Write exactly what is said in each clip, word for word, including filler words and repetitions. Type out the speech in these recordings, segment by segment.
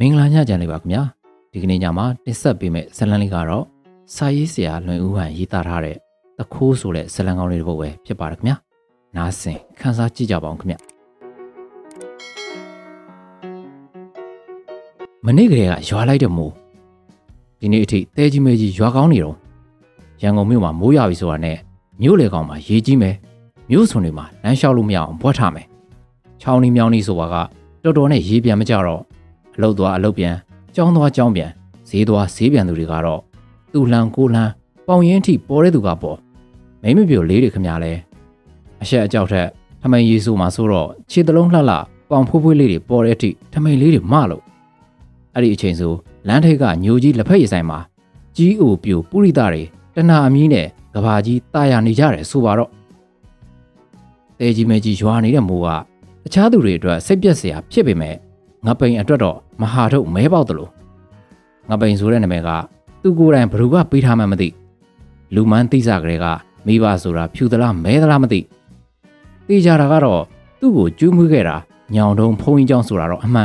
မင်္ဂလာညချမ်းလေးပါခင်ဗျာဒီကနေ့ညမှာတင်ဆက်ပေးမယ့်ဇာတ်လမ်းလေးကတော့စာရေးဆရာလွင်ဦးဟန်ရေးသားထားတဲ့တခိုးဆိုတဲ့ဇာတ်လမ်းကောင်းလေးတစ်ပုဒ်ပဲဖြစ်ပါတယ်ခင်ဗျာနားဆင်ခန်းစားကြည့်ကြပါအောင်ခင်ဗျမနေ့ကလေးကရွာလိုက်တဲ့မိုးဒီနေ့အထိတဲကြီးမဲကြီးရွာကောင်းနေတော့ရန်ကုန်မြို့မှာမိုးရွာပြီဆိုတာနဲ့မြို့လေကောင်မှာရေကြီးမယ်မြို့စွန်တွေမှာလမ်းလျှောက်လို့မရအောင်ဘွက်ထားမယ်ချောင်းနီးမြောင်းနီးဆိုတာကတော်တော်နဲ့ရေပြန်မကြတော့အလုတ်သွားအလုတ်ပြန်ကြောင်းသွားကြောင်းပြန်ဈေးသွားဈေးပြန်သူတွေကတော့သူ့လန်ကိုလန်ပေါင်ရင်ထိပေါ်တဲ့သူကပေါ်မိမပြိုလေးတွေခမလဲအဆက်အကြောက်ထက်ထမိန်ရီဆိုမှာဆိုတော့ခြေတလုံးလှလှပေါင်ဖွေးဖွေးလေးတွေပေါ်တဲ့အထိထမိန်လေးတွေမလို့အဲ့ဒီအချိန်ဆိုလမ်းထိပ်ကညိုကြီးလက်ဖက်ရည်ဆိုင်မှာကြီးအိုပြိုပုရိသတွေတဏှာအမီးနဲ့ကဘာကြီးတာယာနေကြတယ်ဆိုပါတော့တဲကြီးမဲကြီးရွာနေတဲ့မိုးကတခြားသူတွေအတွက်စိတ်ပြက်စရာဖြစ်ပေမဲ့ငပိန်အတွက်တော့မဟာထုတ်မဲပေါက်တယ်လို့ငပိန်ဆိုတဲ့နာမည်ကသူကိုယ်တိုင်ဘယ်သူကပေးထားမှမသိလူမန်းသိစားကလေးကမိဘဆိုတာဖြူသလားမဲသလားမသိသိကြတာကတော့သူ့ကိုကျူးမွေးခဲ့တာညောင်တုံးဖုံးကြီးเจ้าဆိုတာတော့အမှန်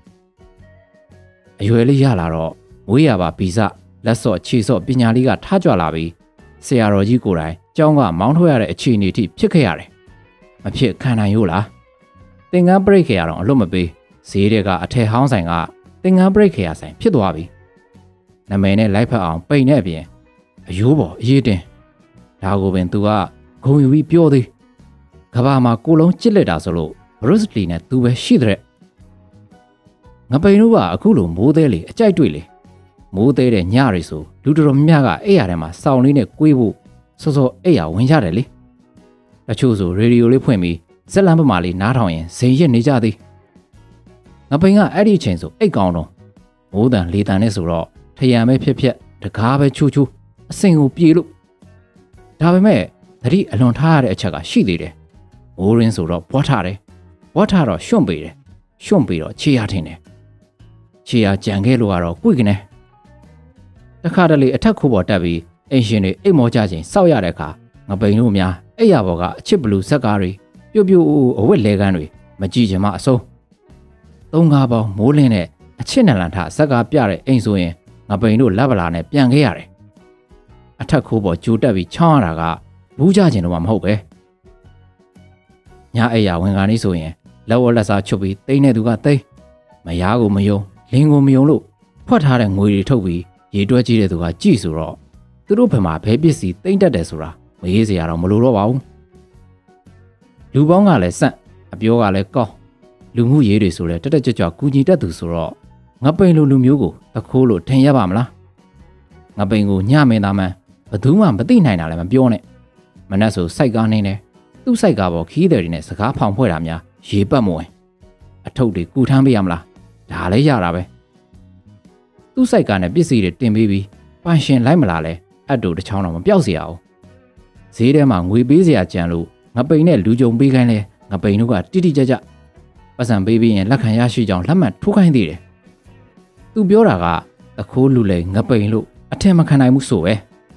အရွယ်လေးရလာတော့မွေးရပါဗီဇလက်စော့ခြေစော့ပညာလေးကထားကြွလာပြီးဆရာတော်ကြီးကိုယ်တိုင်ကျောင်းကမောင်းထုတ်ရတဲ့အခြေအနေထိဖြစ်ခဲ့ရတယ်မဖြစ်ခံနိုင်ရို့လားသင်္ကန်းပရိတ်ခေရတော့အလွတ်မပေးဈေးတွေကအထက်ဟောင်းဆိုင်ကသင်္ကန်းပရိတ်ခေရဆိုင်ဖြစ်သွားပြီနာမည်နဲ့လိုက်ဖက်အောင်ပိန်တဲ့အပြင်အယိုးပေါ်အရေးတင်ဒါကိုပင်သူကဂုံယူပြီးပြောသေးကဘာမှာကိုလုံးချစ်လက်တာဆိုလို့ဘရုစ်လီနဲ့သူပဲရှိတဲ့ငပိန်တို့ကအခုလိုမိုးသေးလေအကြိုက်တွေ့လေမိုးသေးတဲ့ညတွေဆိုလူတော်တော်များများကအိပ်ရာထဲမှာစောင်းလေးနဲ့ကွေးဖို့စောစောအိပ်ရာဝင်ရတယ်လေတချို့ဆိုရေဒီယိုလေးဖွင့်ပြီးဇက်လန်ပမာလေးနားထောင်ရင်ဇိမ်ရစ်နေကြသည်ငပိန်ကအဲ့ဒီအချိန်ဆိုအိတ်ကောင်းတော့မိုးတန်လေတန်နဲ့ဆိုတော့ထရံပဲဖြစ်ဖြစ်တကားပဲချူချူအစင်ကိုပြေလို့ဒါပေမဲ့သတိအလွန်ထားရတဲ့အချက်ကရှိသေးတယ်မိုးရင်းဆိုတော့ဘွားထားတယ်ဘွားထားတော့ရွှွန့်ပေးတယ်ရွှွန့်ပေးတော့ခြေရထင်တယ်ခြေရကြံခဲ့လို့ကတော့ကွိကနေတခါတလေအထက်ခိုးပေါ်တက်ပြီးအင်ရှင်တွေအိတ်မောကြခြင်းစောက်ရတဲ့အခါငပိန်တို့များအိတ်ရဘော်ကအချစ်ဘလူးဇက်ကားတွေပြို့ပြို့အဝတ်လဲကန်းတွေမကြည့်ချင်မှအဆုံးသုံးကားပေါင်းမိုးလင်းနဲ့အချစ်နလန်ထဇက်ကားပြတဲ့အိမ်ဆိုရင်ငပိန်တို့လက်ဗလာနဲ့ပြန်ခဲ့ရတယ်အထက်ခိုးပေါ်ကြိုတက်ပြီးချောင်းရတာကဘူးကြခြင်းတော့မှမဟုတ်ပဲညအိတ်ရဝင်ကနေဆိုရင်လက်ဝက်လက်စားချွတ်ပြီးတိတ်နေသူကတိတ်မယားကိုမယုံလင်းကိုမယုံလို့ဖွက်ထားတဲ့ငွေတွေထုတ်ပြီးရေတွဲကြည့်တဲ့သူကကြည့်ဆိုတော့သူတို့ဘယ်မှာဘဲပစ္စည်းတိမ့်တက်တယ်ဆိုတာမရေးစရာတော့မလိုတော့ပါဘူးလူပေါင်းကလည်းစန့်အပြောကလည်းကောင်းလူမှုရေးတွေဆိုလဲတက်တက်ကြွကြွကူညီတတ်သူဆိုတော့ငပိန်လိုလူမျိုးကိုတခိုးလို့ထင်ရပါမလားငပိန်ကိုညမင်းသားမှန်ဘသူမှမသိနိုင်တာလည်းမပြောနဲ့မနှက်ဆိုစိုက်ကားနေတယ်သူ့စိုက်ကားပေါ်ခီးတယ်တွေနဲ့စကားဖောင်ဖွဲ့တာများရေပတ်မဝင်အထုပ်တွေကူထမ်းပေးရမလားဒါလည်းရတာပဲသူ့စိုက်ကားနဲ့ပစ္စည်းတွေတင်ပေးပြီးပန်ရှင်လိုက်မလားလဲအတူတစ်ချောင်းတော့မပြောက်เสียအောင်ဈေးထဲမှာငွေပေးเสียကြံလို့ငပိန်နဲ့လူကြုံပေးခိုင်းလဲငပိန်တို့ကတိတိကျကျပတ်စံပေးပြီးရင်လက်ခံရရှိကြောင်းလက်မှတ်ထိုးခိုင်းသေးတယ်သူပြောတာကတခိုးလူလေငပိန်လို့အထင်မခံနိုင်ဘူးဆိုပဲ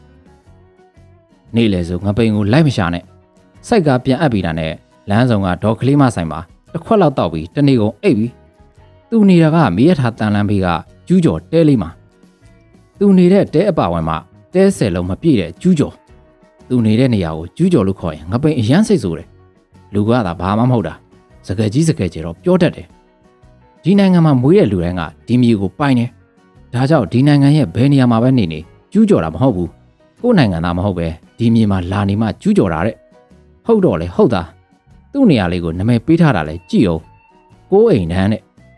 နေ့လေဆိုငပိန်ကိုလိုက်မရှာနဲ့စိုက်ကားပြန်အပ်ပြီးတာနဲ့လမ်းဆောင်ကဒေါ်ကလေးမဆိုင်မှာတစ်ခွက်လောက်တောက်ပြီးတနေ့ကုန်အိပ်ပြီးသူနေတာကမေးရထားတန်လန်းဘေးကကျူးကျော်တဲလေးမှာသူနေတဲ့တဲအပါဝင်မှာတဲဆယ်လုံးမပြည့်တဲ့ကျူးကျော်သူနေတဲ့နေရာကိုကျူးကျော်လို့ခေါ်ရင်ငပိန်အရန်စိတ်ဆိုးတယ်လူကသာဘာမှမဟုတ်တာစကယ်ကြီးစကယ်ကျတော့ပြောတတ်တယ်ဒီနိုင်ငံမှာမွေးတဲ့လူတိုင်းကဒီမြေကိုပိုင်တယ်ဒါကြောင့်ဒီနိုင်ငံရဲ့ဘယ်နေရာမှာပဲနေနေကျူးကျော်တာမဟုတ်ဘူးကိုယ်နိုင်ငံသားမဟုတ်ပဲဒီမြေမှာလာနေမှကျူးကျော်တာတဲ့ဟုတ်တော့လေဟုတ်တာသူ့နေရာလေးကိုနာမည်ပေးထားတာလဲကြည့်အောင်ကိုးအိမ်တန်းတဲ့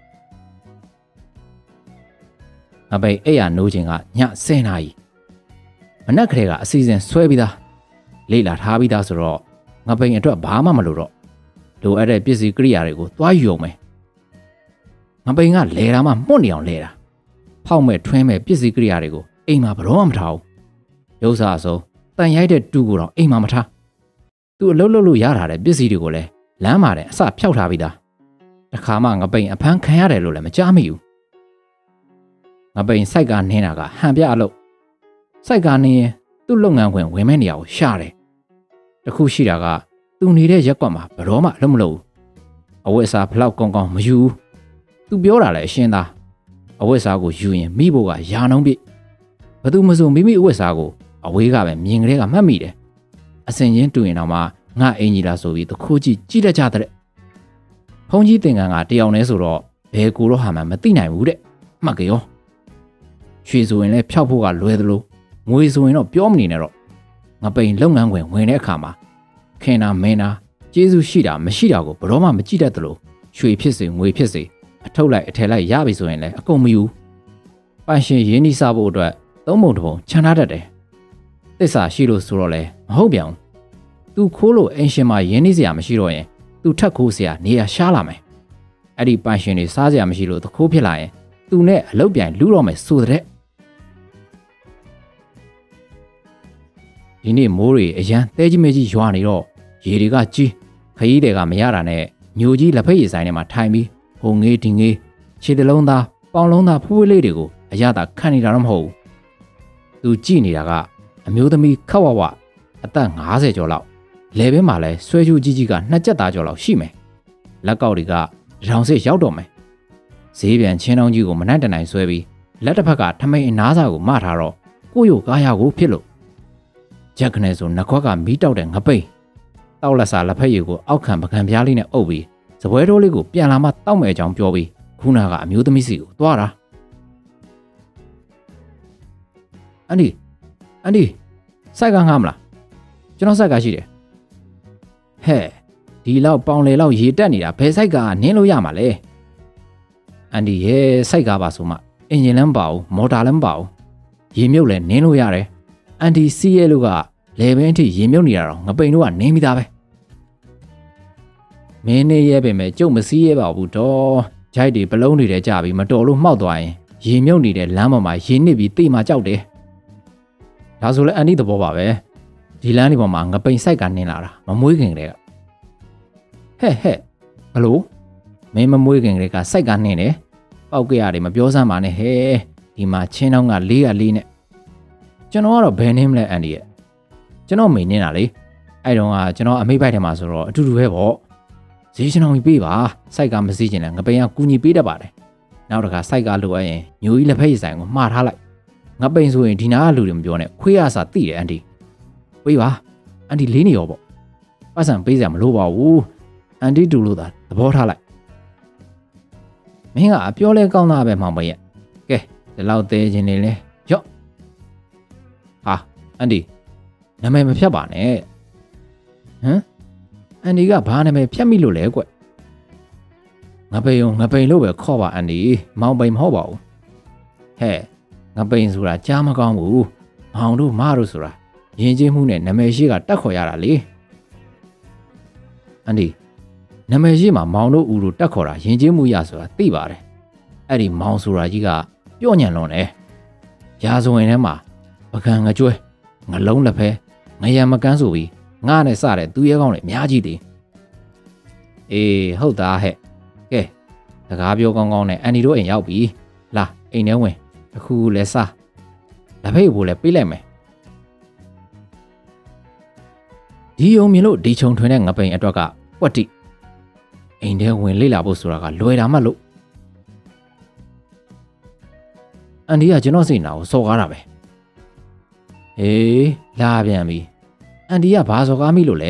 ငပိန်အဲ့ရနိုးခြင်းကညဆယ်နာရီမနက်ကလေးကအစီအစဉ်ဆွဲပြီးသားလေ့လာထားပြီးသားဆိုတော့ငပိန်အတွက်ဘာမှမလိုတော့လိုအပ်တဲ့ပစ္စည်းကိရိယာတွေကိုသွားယူအောင်မယ်ငပိန်ကလဲတာမှမှုတ်နေအောင်လဲတာဖောက်မဲ့ထွင်းမဲ့ပစ္စည်းကိရိယာတွေကိုအိမ်မှာဘရောမှမထားဘူးရုပ်စားအစုံတန်ရိုက်တဲ့တူကိုတော့အိမ်မှာမထားသူအလုပ်လုပ်လို့ရထားတဲ့ပစ္စည်းတွေကိုလည်းလမ်းမှာတဲ့အစဖျောက်ထားပြီးသားတခါမှငပိန်အဖမ်းခံရတယ်လို့လည်းမကြားမိဘူးငပိန်စိုက်ကနင်းတာကဟန်ပြအလုပ်စိုက်ကနင်းရင်သူ့လုပ်ငန်းခွင်ဝင်မဲ့နေရာကိုရှာတယ်တခုရှိတာကသူနေတဲ့ရက်ကွက်မှာဘရောမှလုံးမလို့အဝတ်အစားဖလောက်ကောင်းကောင်းမယူဘူးသူပြောတာလည်းအရှင်းသားအဝတ်စားကိုယူရင်မိဖို့ကယာနှုံးပြဘသူမဆိုမိမိအဝတ်စားကိုအဝေးကပဲမြင်ကလေးကမှတ်မိတယ်အစင်ချင်းတူရင်တော့မှငါအင်ကြီးလားဆိုပြီးတခိုးကြည့်ကြည့်တတ်ကြတဲ့ဖုန်ကြီးတင်ကန်ကတယောက်နဲ့ဆိုတော့ဘယ်ကိုတော့ဟာမှမသိနိုင်ဘူးတဲ့မှတ်ကြရောရွှေဆိုရင်လည်းဖြောက်ဖို့ကလွယ်သလိုငွေဆိုရင်တော့ပြောမနေနဲ့တော့ငါပိန်လုပ်ငန်းခွင်ဝင်တဲ့အခါမှာခင်နာမင်းနာကျေးဇူးရှိတာမရှိတာကိုဘယ်တော့မှမကြည့်တတ်သလိုရွှေဖြစ်စေငွေဖြစ်စေအထုတ်လိုက်အထည်လိုက်ရပြီဆိုရင်လည်းအကုန်မယူပန်ရှင်ရင်းနှီးစားဖို့အတွက်သုံးပုံတစ်ပုံခြံထားတတ်တယ်သစ္စာရှိလို့ဆိုတော့လေမဟုတ်ပြန်ဘူးသူခိုးလို့အင်ရှင်မှာရင်းနှီးစရာမရှိတော့ရင်သူထက်ခိုးစရာနေရာရှားလာမယ်အဲ့ဒီပန်ရှင်တွေစားစရာမရှိလို့တခိုးဖြစ်လာရင်သူနဲ့အလုပ်ပြိုင်လူတော့မယ်ဆိုတဲ့ဒီနေ့မိုးတွေအရန်တဲကြီးမဲကြီးရွာနေတော့ရေတွေကကြီးခရီးတွေကမရတာနဲ့ညိုကြီးလက်ဖက်ရည်ဆိုင်ထဲမှာထိုင်ပြီးဟိုငေးဒီငေးခြေတလုံးသားပေါင်လုံးသားဖူးဖူးလေးတွေကိုအရသာခံနေတာတော့မဟုတ်ဘူးသူကြည့်နေတာကအမျိုးသမီးခက်ဝဝအသက်၅၀ကျော်လောက်လဲဘင်းမှာလဲဆွဲချိုးကြီးကြီးကနှစ်ကြက်သားကျော်လောက်ရှိမယ်လက်ကောက်တွေကရောင်စစ်ရောက်တော့မယ်ဈေးပြန်ချင်းတောင်းကြီးကိုမနှံ့တနိုင်ဆွဲပြီးလက်တစ်ဖက်ကထမိန်အနားစာကိုမထားတော့ကိုယ့်ရုပ်ကားရကိုဖြစ်လို့ဂျက်ကနေဆိုနှခွက်ကမီးတောက်တဲ့ငပိန်တောက်လက်စာလက်ဖက်ရည်ကိုအောက်ခံပကံပြားလေးနဲ့အုပ်ပြီးစပွဲတိုးလေးကိုပြန်လာမှတောက်မယ်အကြောင်းပြောပြီးခုနကအမျိုးသမီးစီကိုသွားတာအန်ဒီအန်ဒီစိုက်ကငားမလားကျွန်တော်စိုက်ကရှိတယ်ဟဲ့ဒီလောက်ပေါင်လေလောက်ရေတက်နေတာဘယ်စိုက်ကနင်းလို့ရမှာလဲအန်ဒီရဲ့စိုက်ကပါဆိုမှအင်ဂျင်လည်းမပါဘူးမော်တာလည်းမပါဘူးရေမြုပ်လည်းနင်းလို့ရတယ်အန်ဒီစီးရဲလို့ကလေဘင်းအထိရေမြုပ်နေတာတော့ငပိန်တို့ကနင်းပြီးသားပဲမင်းနေရဲပဲမဲ့ကျုပ်မစီးရဲပါဘူးတော့ဂျိုက်တွေပလုံးတွေထဲကြပြီးမတော်လို့မှောက်သွားရင်ရေမြုပ်နေတဲ့လမ်းပေါ်မှာရေနစ်ပြီးတိမှကြောက်တယ်ဒါဆိုလဲအန်ဒီသဘောပါပဲဒီလမ်းဒီပေါ်မှာငပိန်စိုက်ကနင်းလာတာမမွေးခင်ကလေးကဟဲ့ဟဲ့ဘလို့မင်းမမွေးခင်ကလေးကစိုက်ကနင်းတယ်ပောက်ကြရတယ်မပြောစမ်းပါနဲ့ဟဲ့ဒီမှာချင်းတောင်းကလေးကလေးနဲ့ကျွန်တော်ကတော့ဘယ်နင်းမလဲအန်ဒီရဲ့ကျွန်တော်မိန်နေတာလေအဲ့တုန်းကကျွန်တော်အမိတ်ပိုက်ထဲမှာဆိုတော့အတူတူပဲပေါ့ဈေးချင်းတောင်းကြီးပေးပါစိုက်ကမစည်းကျင်လဲငပိန်ကကူညီပေးတတ်ပါတယ်နောက်တစ်ခါစိုက်ကလိုအပ်ရင်ညိုကြီးလက်ဖက်ရည်ဆိုင်ကိုမှားထားလိုက်ငပိန်ဆိုရင်ဒီနာကလူတွေမပြောနဲ့ခွေးရစာတိတယ်အန်ဒီပေးပါအန်ဒီလေးနေရောပေါ့ပတ်စံပေးစရာမလိုပါဘူးအန်ဒီတူလို့သာသဘောထားလိုက်မင်းကအပြောလဲကောင်းတာပဲမောင်မရဲ့ကဲဒီလောက်သေးခြင်းနေလဲရော့ဟာအန်ဒီနာမည်မဖြတ်ပါနဲ့ဟမ်အန်ဒီကဘာနာမည်ဖြတ်မိလို့လဲကွငါပိန်ငါပိန်လို့ပဲခေါ်ပါအန်ဒီမောင်ပိန်မဟုတ်ပါဘူးဟဲ့ငါပိန်ဆိုတာကြားမကောင်းဘူးမောင်တို့မတို့ဆိုတာယဉ်ကျေးမှုနဲ့နာမည်ရှိကတက်ခေါ်ရတာလေအန်ဒီနာမည်ရှိမှာမောင်တို့ဦးတို့တက်ခေါ်တာယဉ်ကျေးမှုရဆိုတာသိပါတယ်အဲ့ဒီမောင်ဆိုတာကြီးကပြော့ညံလွန်တယ်ရာဇဝင်ထဲမှာပကံငကြွဲငလုံးလက်ဖဲငရံမကန်းဆိုပြီးငါနဲ့စတဲ့သူရဲကောင်းတွေအများကြီးတည်အေးဟုတ်သားဟဲ့ကဲစကားပြောကောင်းကောင်းနဲ့အန်ဒီတို့အိမ်ရောက်ပြီလာအိမ်ထဲဝင်တစ်ခုလဲစားလက်ဖက်ကိုလည်းပေးလိုက်မယ်ဒီယုံမြင်လို့ဒီချုံထွင်တဲ့ငပိန်အတွက်ကကွက်တိအိမ်ထဲဝင်လေ့လာဖို့ဆိုတာကလွယ်တာမှလို့အန်ဒီကကျွန်တော်စိတ်နာကိုစော်ကားတာပဲဟေးလာပြန်ပြီအန်ဒီကဘာစော်ကားမိလို့လဲ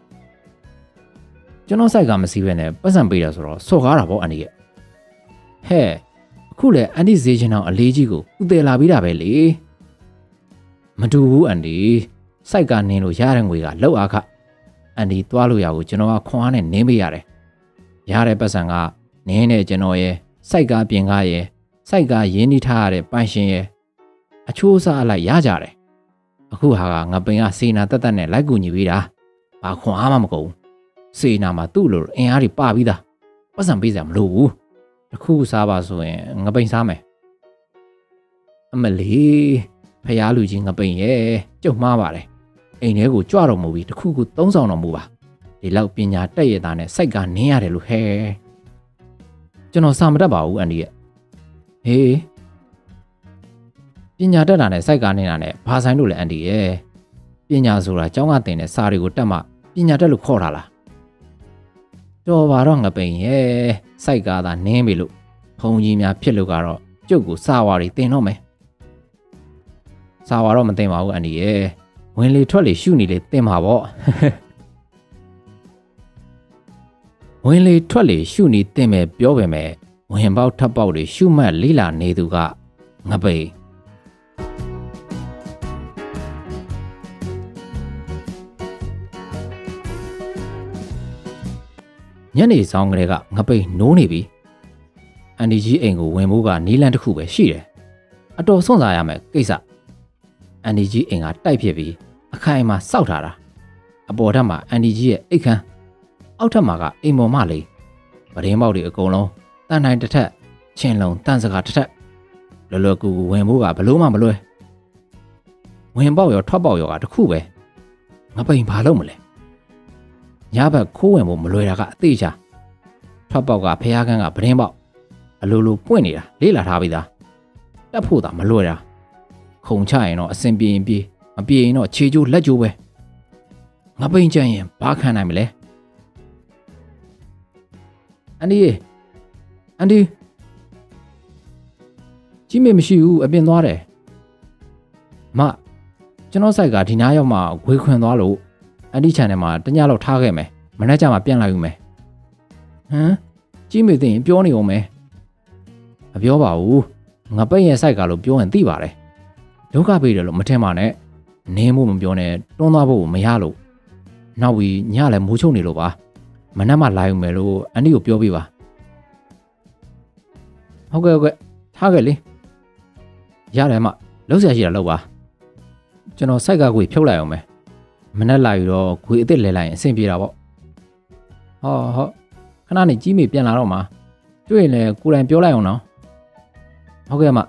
ကျွန်တော်စိုက်ကမစီးပဲနဲ့ပတ်စံပေးတာဆိုတော့စော်ကားတာပေါ့အန်ဒီရဲ့ဟဲ့အခုလေအန်ဒီဈေးချင်းအောင်အလေးကြီးကိုဥတယ်လာပြီးတာပဲလေမတူဘူးအန်ဒီစိုက်ကနင်းလို့ရတဲ့ငွေကလောက်အားခအန်ဒီသွားလို့ရကိုကျွန်တော်ကခွန်အားနဲ့နင်းပေးရတယ်ရတဲ့ပတ်စံကနင်းနဲ့ကျွန်တော်ရဲ့စိုက်ကပြင်ကားရဲ့စိုက်ကရင်းနှီးထားရတဲ့ပန်းရှင်ရဲ့အချိုးအစားအလိုက်ရကြတယ်အခုဟာကငါပိန်ကစေနာတက်တက်နဲ့လိုက်ကူညီပေးတာဘာခွန်အားမှမကုန်စေနာမှာသူ့လိုအင်အားတွေပပြီးသားပတ်စံပေးစရာမလိုဘူးတခုစားပါဆိုရင်ငါပိန်စားမယ်အမလီဖျားလူကြီးငါပိန်ရဲ့ကြုံမှားပါတယ်အိမ်ထဲကိုကြွတော်မူပြီးတခုခုသုံးဆောင်တော်မူပါဒီလောက်ပညာတက်ရတာနဲ့စိုက်ကနင်းရတယ်လို့ဟဲ့ကျွန်တော်စာမတတ်ပါဘူးအန်ဒီရဲ့ဟေးပညာတက်တာနဲ့စိုက်ကနင်းတာနဲ့ဘာဆိုင်လို့လဲအန်ဒီရဲ့ပညာဆိုတာကျောင်းကသင်တဲ့စာတွေကိုတက်မှပညာတက်လို့ခေါ်တာလားတော်ပါတော့ငပိန်ရဲ့စိုက်ကသာနင်းပြီလို့ဘုံကြီးများဖြစ်လို့ကတော့ကျုပ်ကိုစာဝါတွေတင်တော့မယ်စာဝါတော့မတင်ပါဘူးအန်ဒီရဲ့ဝင်လေထွက်လေရှုနေလေတင်ပါပေါ့ဝင်လေထွက်လေရှုနေတင်မယ်ပြောပေမဲ့ဝင်ပေါက်ထပ်ပေါက်တွေရှုမှတ်လေးလာနေသူကငပိန်ညနေဆောင်ကလေးကငပိန်နိုးနေပြီအန်ဒီကြီးအိမ်ကိုဝင်ဖို့ကနီးလန်းတစ်ခုပဲရှိတယ်အတော်စွန့်စားရမယ်ကိစ္စအန်ဒီကြီးအိမ်ကတိုက်ဖြစ်ပြီးအခိုင်အမာစောက်ထားတာအပေါ်ထပ်မှာအန်ဒီကြီးရဲ့အိတ်ခမ်းအောက်ထပ်မှာကအိမ်ပေါ်မလေးပရင်းပေါက်တွေအကုန်လုံးတန်တိုင်းတစ်ထက်ချင်းလုံးတန်စကားတစ်ထက်လွယ်လွယ်ကူကူဝင်ဖို့ကဘလို့မှမလွယ်ဝင်ပေါက်ရောထွက်ပေါက်ရောကတခုပဲငပိန်ဘာလုပ်မလဲညဘက်ခိုးဝင်ဖို့မလွယ်တာကအသေးချာထွက်ပေါက်ကဖျားကန်းကပရင်းပေါက်အလိုလိုပွင့်နေတာလေးလာထားပြီးသားတက်ဖို့သာမလွယ်တာခုံချရင်တော့အစင်ပြေရင်ပြေးမပြေရင်တော့ခြေကျိုးလက်ကျိုးပဲငပိန်ကြရင်ဘာခံနိုင်မလဲအန်ဒီအန်ဒီကြီးမေမရှိဘူးအပြင်သွားတယ်မကျွန်တော်စိုက်ကဒီနားရောက်မှဂွေခွင်သွားလို့အန်ဒီချန်နယ်မှာတညလောက်ထားခဲ့မယ်မနေ့ကျမှပြန်လာယူမယ်ဟမ်ကြီးမေသိရင်ပြောနေအောင်မယ်မပြောပါဘူးငါပိတ်ရဲ့စိုက်ကလို့ပြောရင်သိပါတယ်ဒုက္ခပေးတယ်လို့မထင်ပါနဲ့နင်းဖို့မပြောနဲ့တွန်းသွားဖို့မရလို့နောက်ပြီးညလည်းမိုးချုံနေလို့ပါမနက်မှလာယူမယ်လို့အန်ဒီကိုပြောပြပါဟုတ်ကဲ့ဟုတ်ကဲ့ထားခဲ့လေရတယ်မလုံးဆရာရှိတာလောက်ပါကျွန်တော်စိုက်ကခွေဖြုတ်လိုက်အောင်မယ်မနက်လာယူတော့ခွေအစ်စ်လဲလိုက်ရင်အဆင်ပြေတာပေါ့ဟောဟုတ်ခဏနေကြီးမေပြန်လာတော့မှာတွေ့ရင်လည်းကိုယ်တိုင်ပြောလိုက်အောင်နော်ဟုတ်ကဲ့မ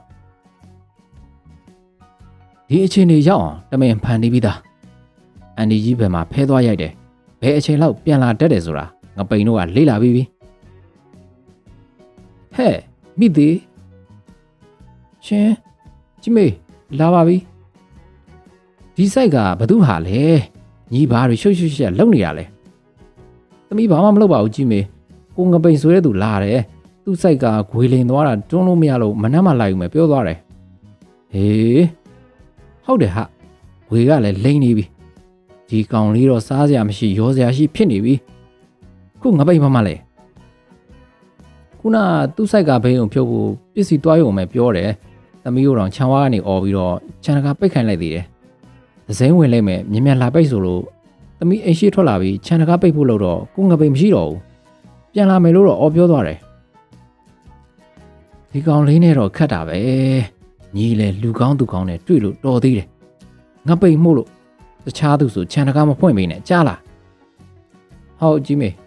ဒီအချိန်တွေရောက်အောင်တမင်ဖန်တီးပြီးသားအန်ဒီကြီးဘယ်မှာဖဲသွားရိုက်တယ်ဘယ်အချိန်လောက်ပြန်လာတတ်တယ်ဆိုတာငပိန်တို့ကလေးလာပြီးပြီဟဲ့မိသေးရှင်ကြီးမေလာပါပြီဒီစိုက်ကဘသူဟာလဲညီဘာတွေရှုပ်ရှုပ်ရှက်လုံနေရလဲသမီးဘာမှမလုပ်ပါဘူးကြီးမေကိုငပိန်ဆိုတဲ့သူလာတယ်သူ့စိုက်ကဂွေလင်သွားတာတွန်းလို့မရလို့မနှက်မှလာယူမယ်ပြောသွားတယ်ဟေးဟုတ်တယ်ဟာဂွေကလည်းလိမ့်နေပြီဒီကောင်လေးတော့စားစရာမရှိရောစရာရှိဖြစ်နေပြီခုငပိန်မမလဲခုနသူ့စိုက်ကဘေးုံဖြုတ်ဖို့ပစ္စည်းတွားရုံပဲပြောတယ်သမီးတို့တော့ခြံဝါးကနေអော်ပြီးတော့ခြံတကာပိတ်ခိုင်းလိုက်သေးတယ်သစိမ်းဝင်လိုက်မယ်မြင်မြန်လာပိတ်ဆိုလို့သမီးအိမ်ရှိထွက်လာပြီးခြံတကာပိတ်ဖို့လို့တော့ကိုငပိန်မရှိတော့ဘူးပြန်လာမယ်လို့တော့អော်ပြောသွားတယ်ဒီကောင်လေးနဲ့တော့ခတ်တာပဲညီလေလူကောင်းသူကောင်းနဲ့တွေ့လို့တော်သေးတယ်ငပိန်မှုလို့တခြားသူဆိုခြံတကာမဖွင့်ပေးနဲ့ကြားလားဟုတ်ကြီးမေ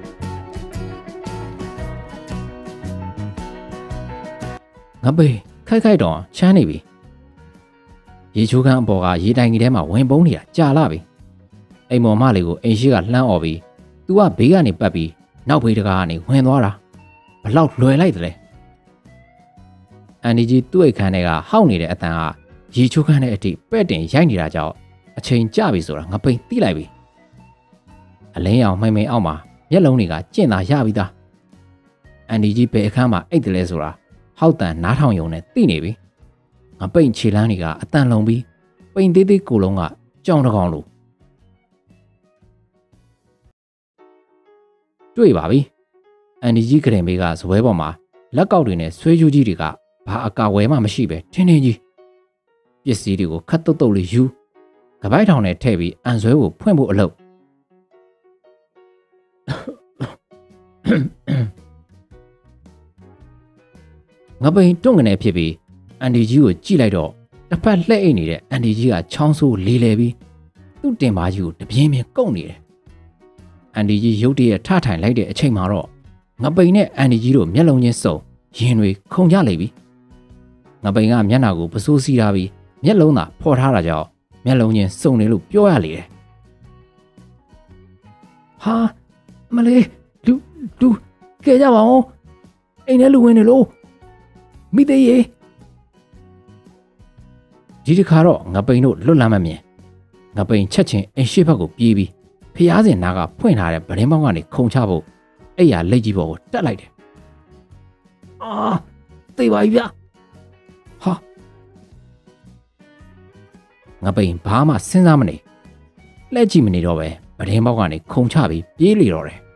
ငပိန်ခိုက်ခိုက်တော့ချမ်းနေပြီရေချိုးခန်းအပေါ်ကရေတိုင်ကြီးထဲမှာဝင်ပုန်းနေတာကြာလာပြီအိမ်မော်မလေးကိုအိမ်ရှိကလှမ်းអော်ပြီးသူကဘေးကနေပတ်ပြီးနောက်ဘေးတကားကနေဝင်သွားတာဘလောက်လွယ်လိုက်တယ်အန်ဒီကြီးသူ့အိတ်ခမ်းထဲကဟောက်နေတဲ့အတန်ကရေချိုးခန်းထဲအထိပဲ့တင်ရိုက်နေတာကြောင့်အချိန်ကျပြီဆိုတာငပိန်သိလိုက်ပြီအလင်းရောင်မှိန်မှိန်အောက်မှာမျက်လုံးတွေကကျင့်သာရပြီးသားအန်ဒီကြီးဘယ်အခန်းမှာအိတ်တယ်လဲဆိုတာဟောက်တန်နားထောင်ယုံနဲ့သိနေပြီငပိန်ခြေလန်းတွေကအတန်လုံးပြီးပိန်သေးသေးကိုလုံးကကြောင်တကောင်လို့တွေ့ပါပြီအန်ဒီကြီးကရင်ဘေးကဇပွဲပေါ်မှာလက်ကောက်တွေနဲ့ဆွဲကြိုးကြီးတွေကဘာအကာဝဲမှမရှိပဲထင်းထင်းကြီးပစ္စည်းတွေကိုခတ်တုတ်တုတ်လေးယူကပိုက်ထောင်နဲ့ထည့်ပြီးအန်ဆွဲကိုဖွင့်ဖို့အလုပ်ငပိန်တွန့်ကနေဖြစ်ပြီးအန်ဒီကြီးကိုကြည့်လိုက်တော့တစ်ဖက်လှည့်အိတ်နေတဲ့အန်ဒီကြီးကချောင်းဆိုးလေးလဲပြီးသူ့တင်ပါကြီးကိုတပြင်းပြင်းကုတ်နေတယ်အန်ဒီကြီးရုတ်တရက်ထထိုင်လိုက်တဲ့အချိန်မှာတော့ငပိန်နဲ့အန်ဒီကြီးတို့မျက်လုံးချင်းစုံရင်တွေခုန်ကြလိမ့်ပြီငပိန်ကမျက်နှာကိုပစိုးစီးထားပြီးမျက်လုံးသာဖော်ထားတာကြောင့်မျက်လုံးချင်းစုံနေလို့ပြောရလေတယ်ဟာမလေးလူလူကဲကြပါဦးအိမ်ထဲလူဝင်နေလို့မိသေးရေဒီတစ်ခါတော့ငပိန်တို့လွတ်လမ်းမမြင်ငပိန်ချက်ချင်းအိမ်ရှိဘက်ကိုပြေးပြီးဖျားစင်နာကဖွင့်ထားတဲ့ဗရင်ပေါင်းကနေခုံချဖို့အဲ့ရလက်ကြီးပေါ်ကိုတက်လိုက်တယ်အာသိပါပြီဗျဟာငါပိန်ဘာမှစဉ်းစားမနေလှည့်ကြည့်မနေတော့ပဲပဒင်းပေါက်ကနေခုံချပြီးပြေးလေတော့တယ်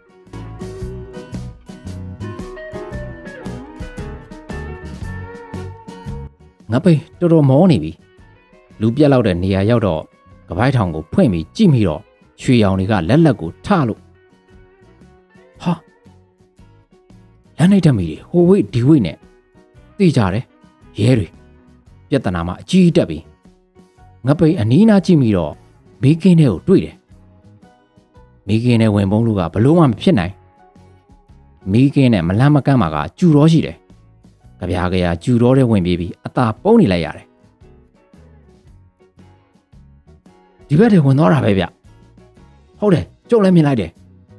ငါပိန်တော်တော်မောနေပြီလူပြက်လောက်တဲ့နေရာရောက်တော့ကပိုင်းထောင်ကိုဖွင့်ပြီးကြည့်မိတော့ရွှေရောင်တွေကလက်လက်ကိုထလို့ဟာလမ်းလိုက်တမီတွေဟိုဝိတ်ဒီဝိတ်နဲ့သိကြတယ်ရဲတွေပြဿနာမှာအကြီးတက်ပြီငပိန်အနီးနားကြည့်မိတော့မိကင်းထဲကိုတွေ့တယ်မိကင်းထဲဝင်ပုံးလို့ကဘလို့မှမဖြစ်နိုင်မိကင်းနဲ့မလန်းမကန့်မှာကကျူတော့ရှိတယ်ကြပြားကြရာကျူတော့တဲ့ဝင်ပြေးပြီးအသာပုံးနေလိုက်ရတယ်ဒီဘက်ထဲဝင်သွားတာပဲဗျဟုတ်တယ်ကျုပ်လည်းမြင်လိုက်တယ်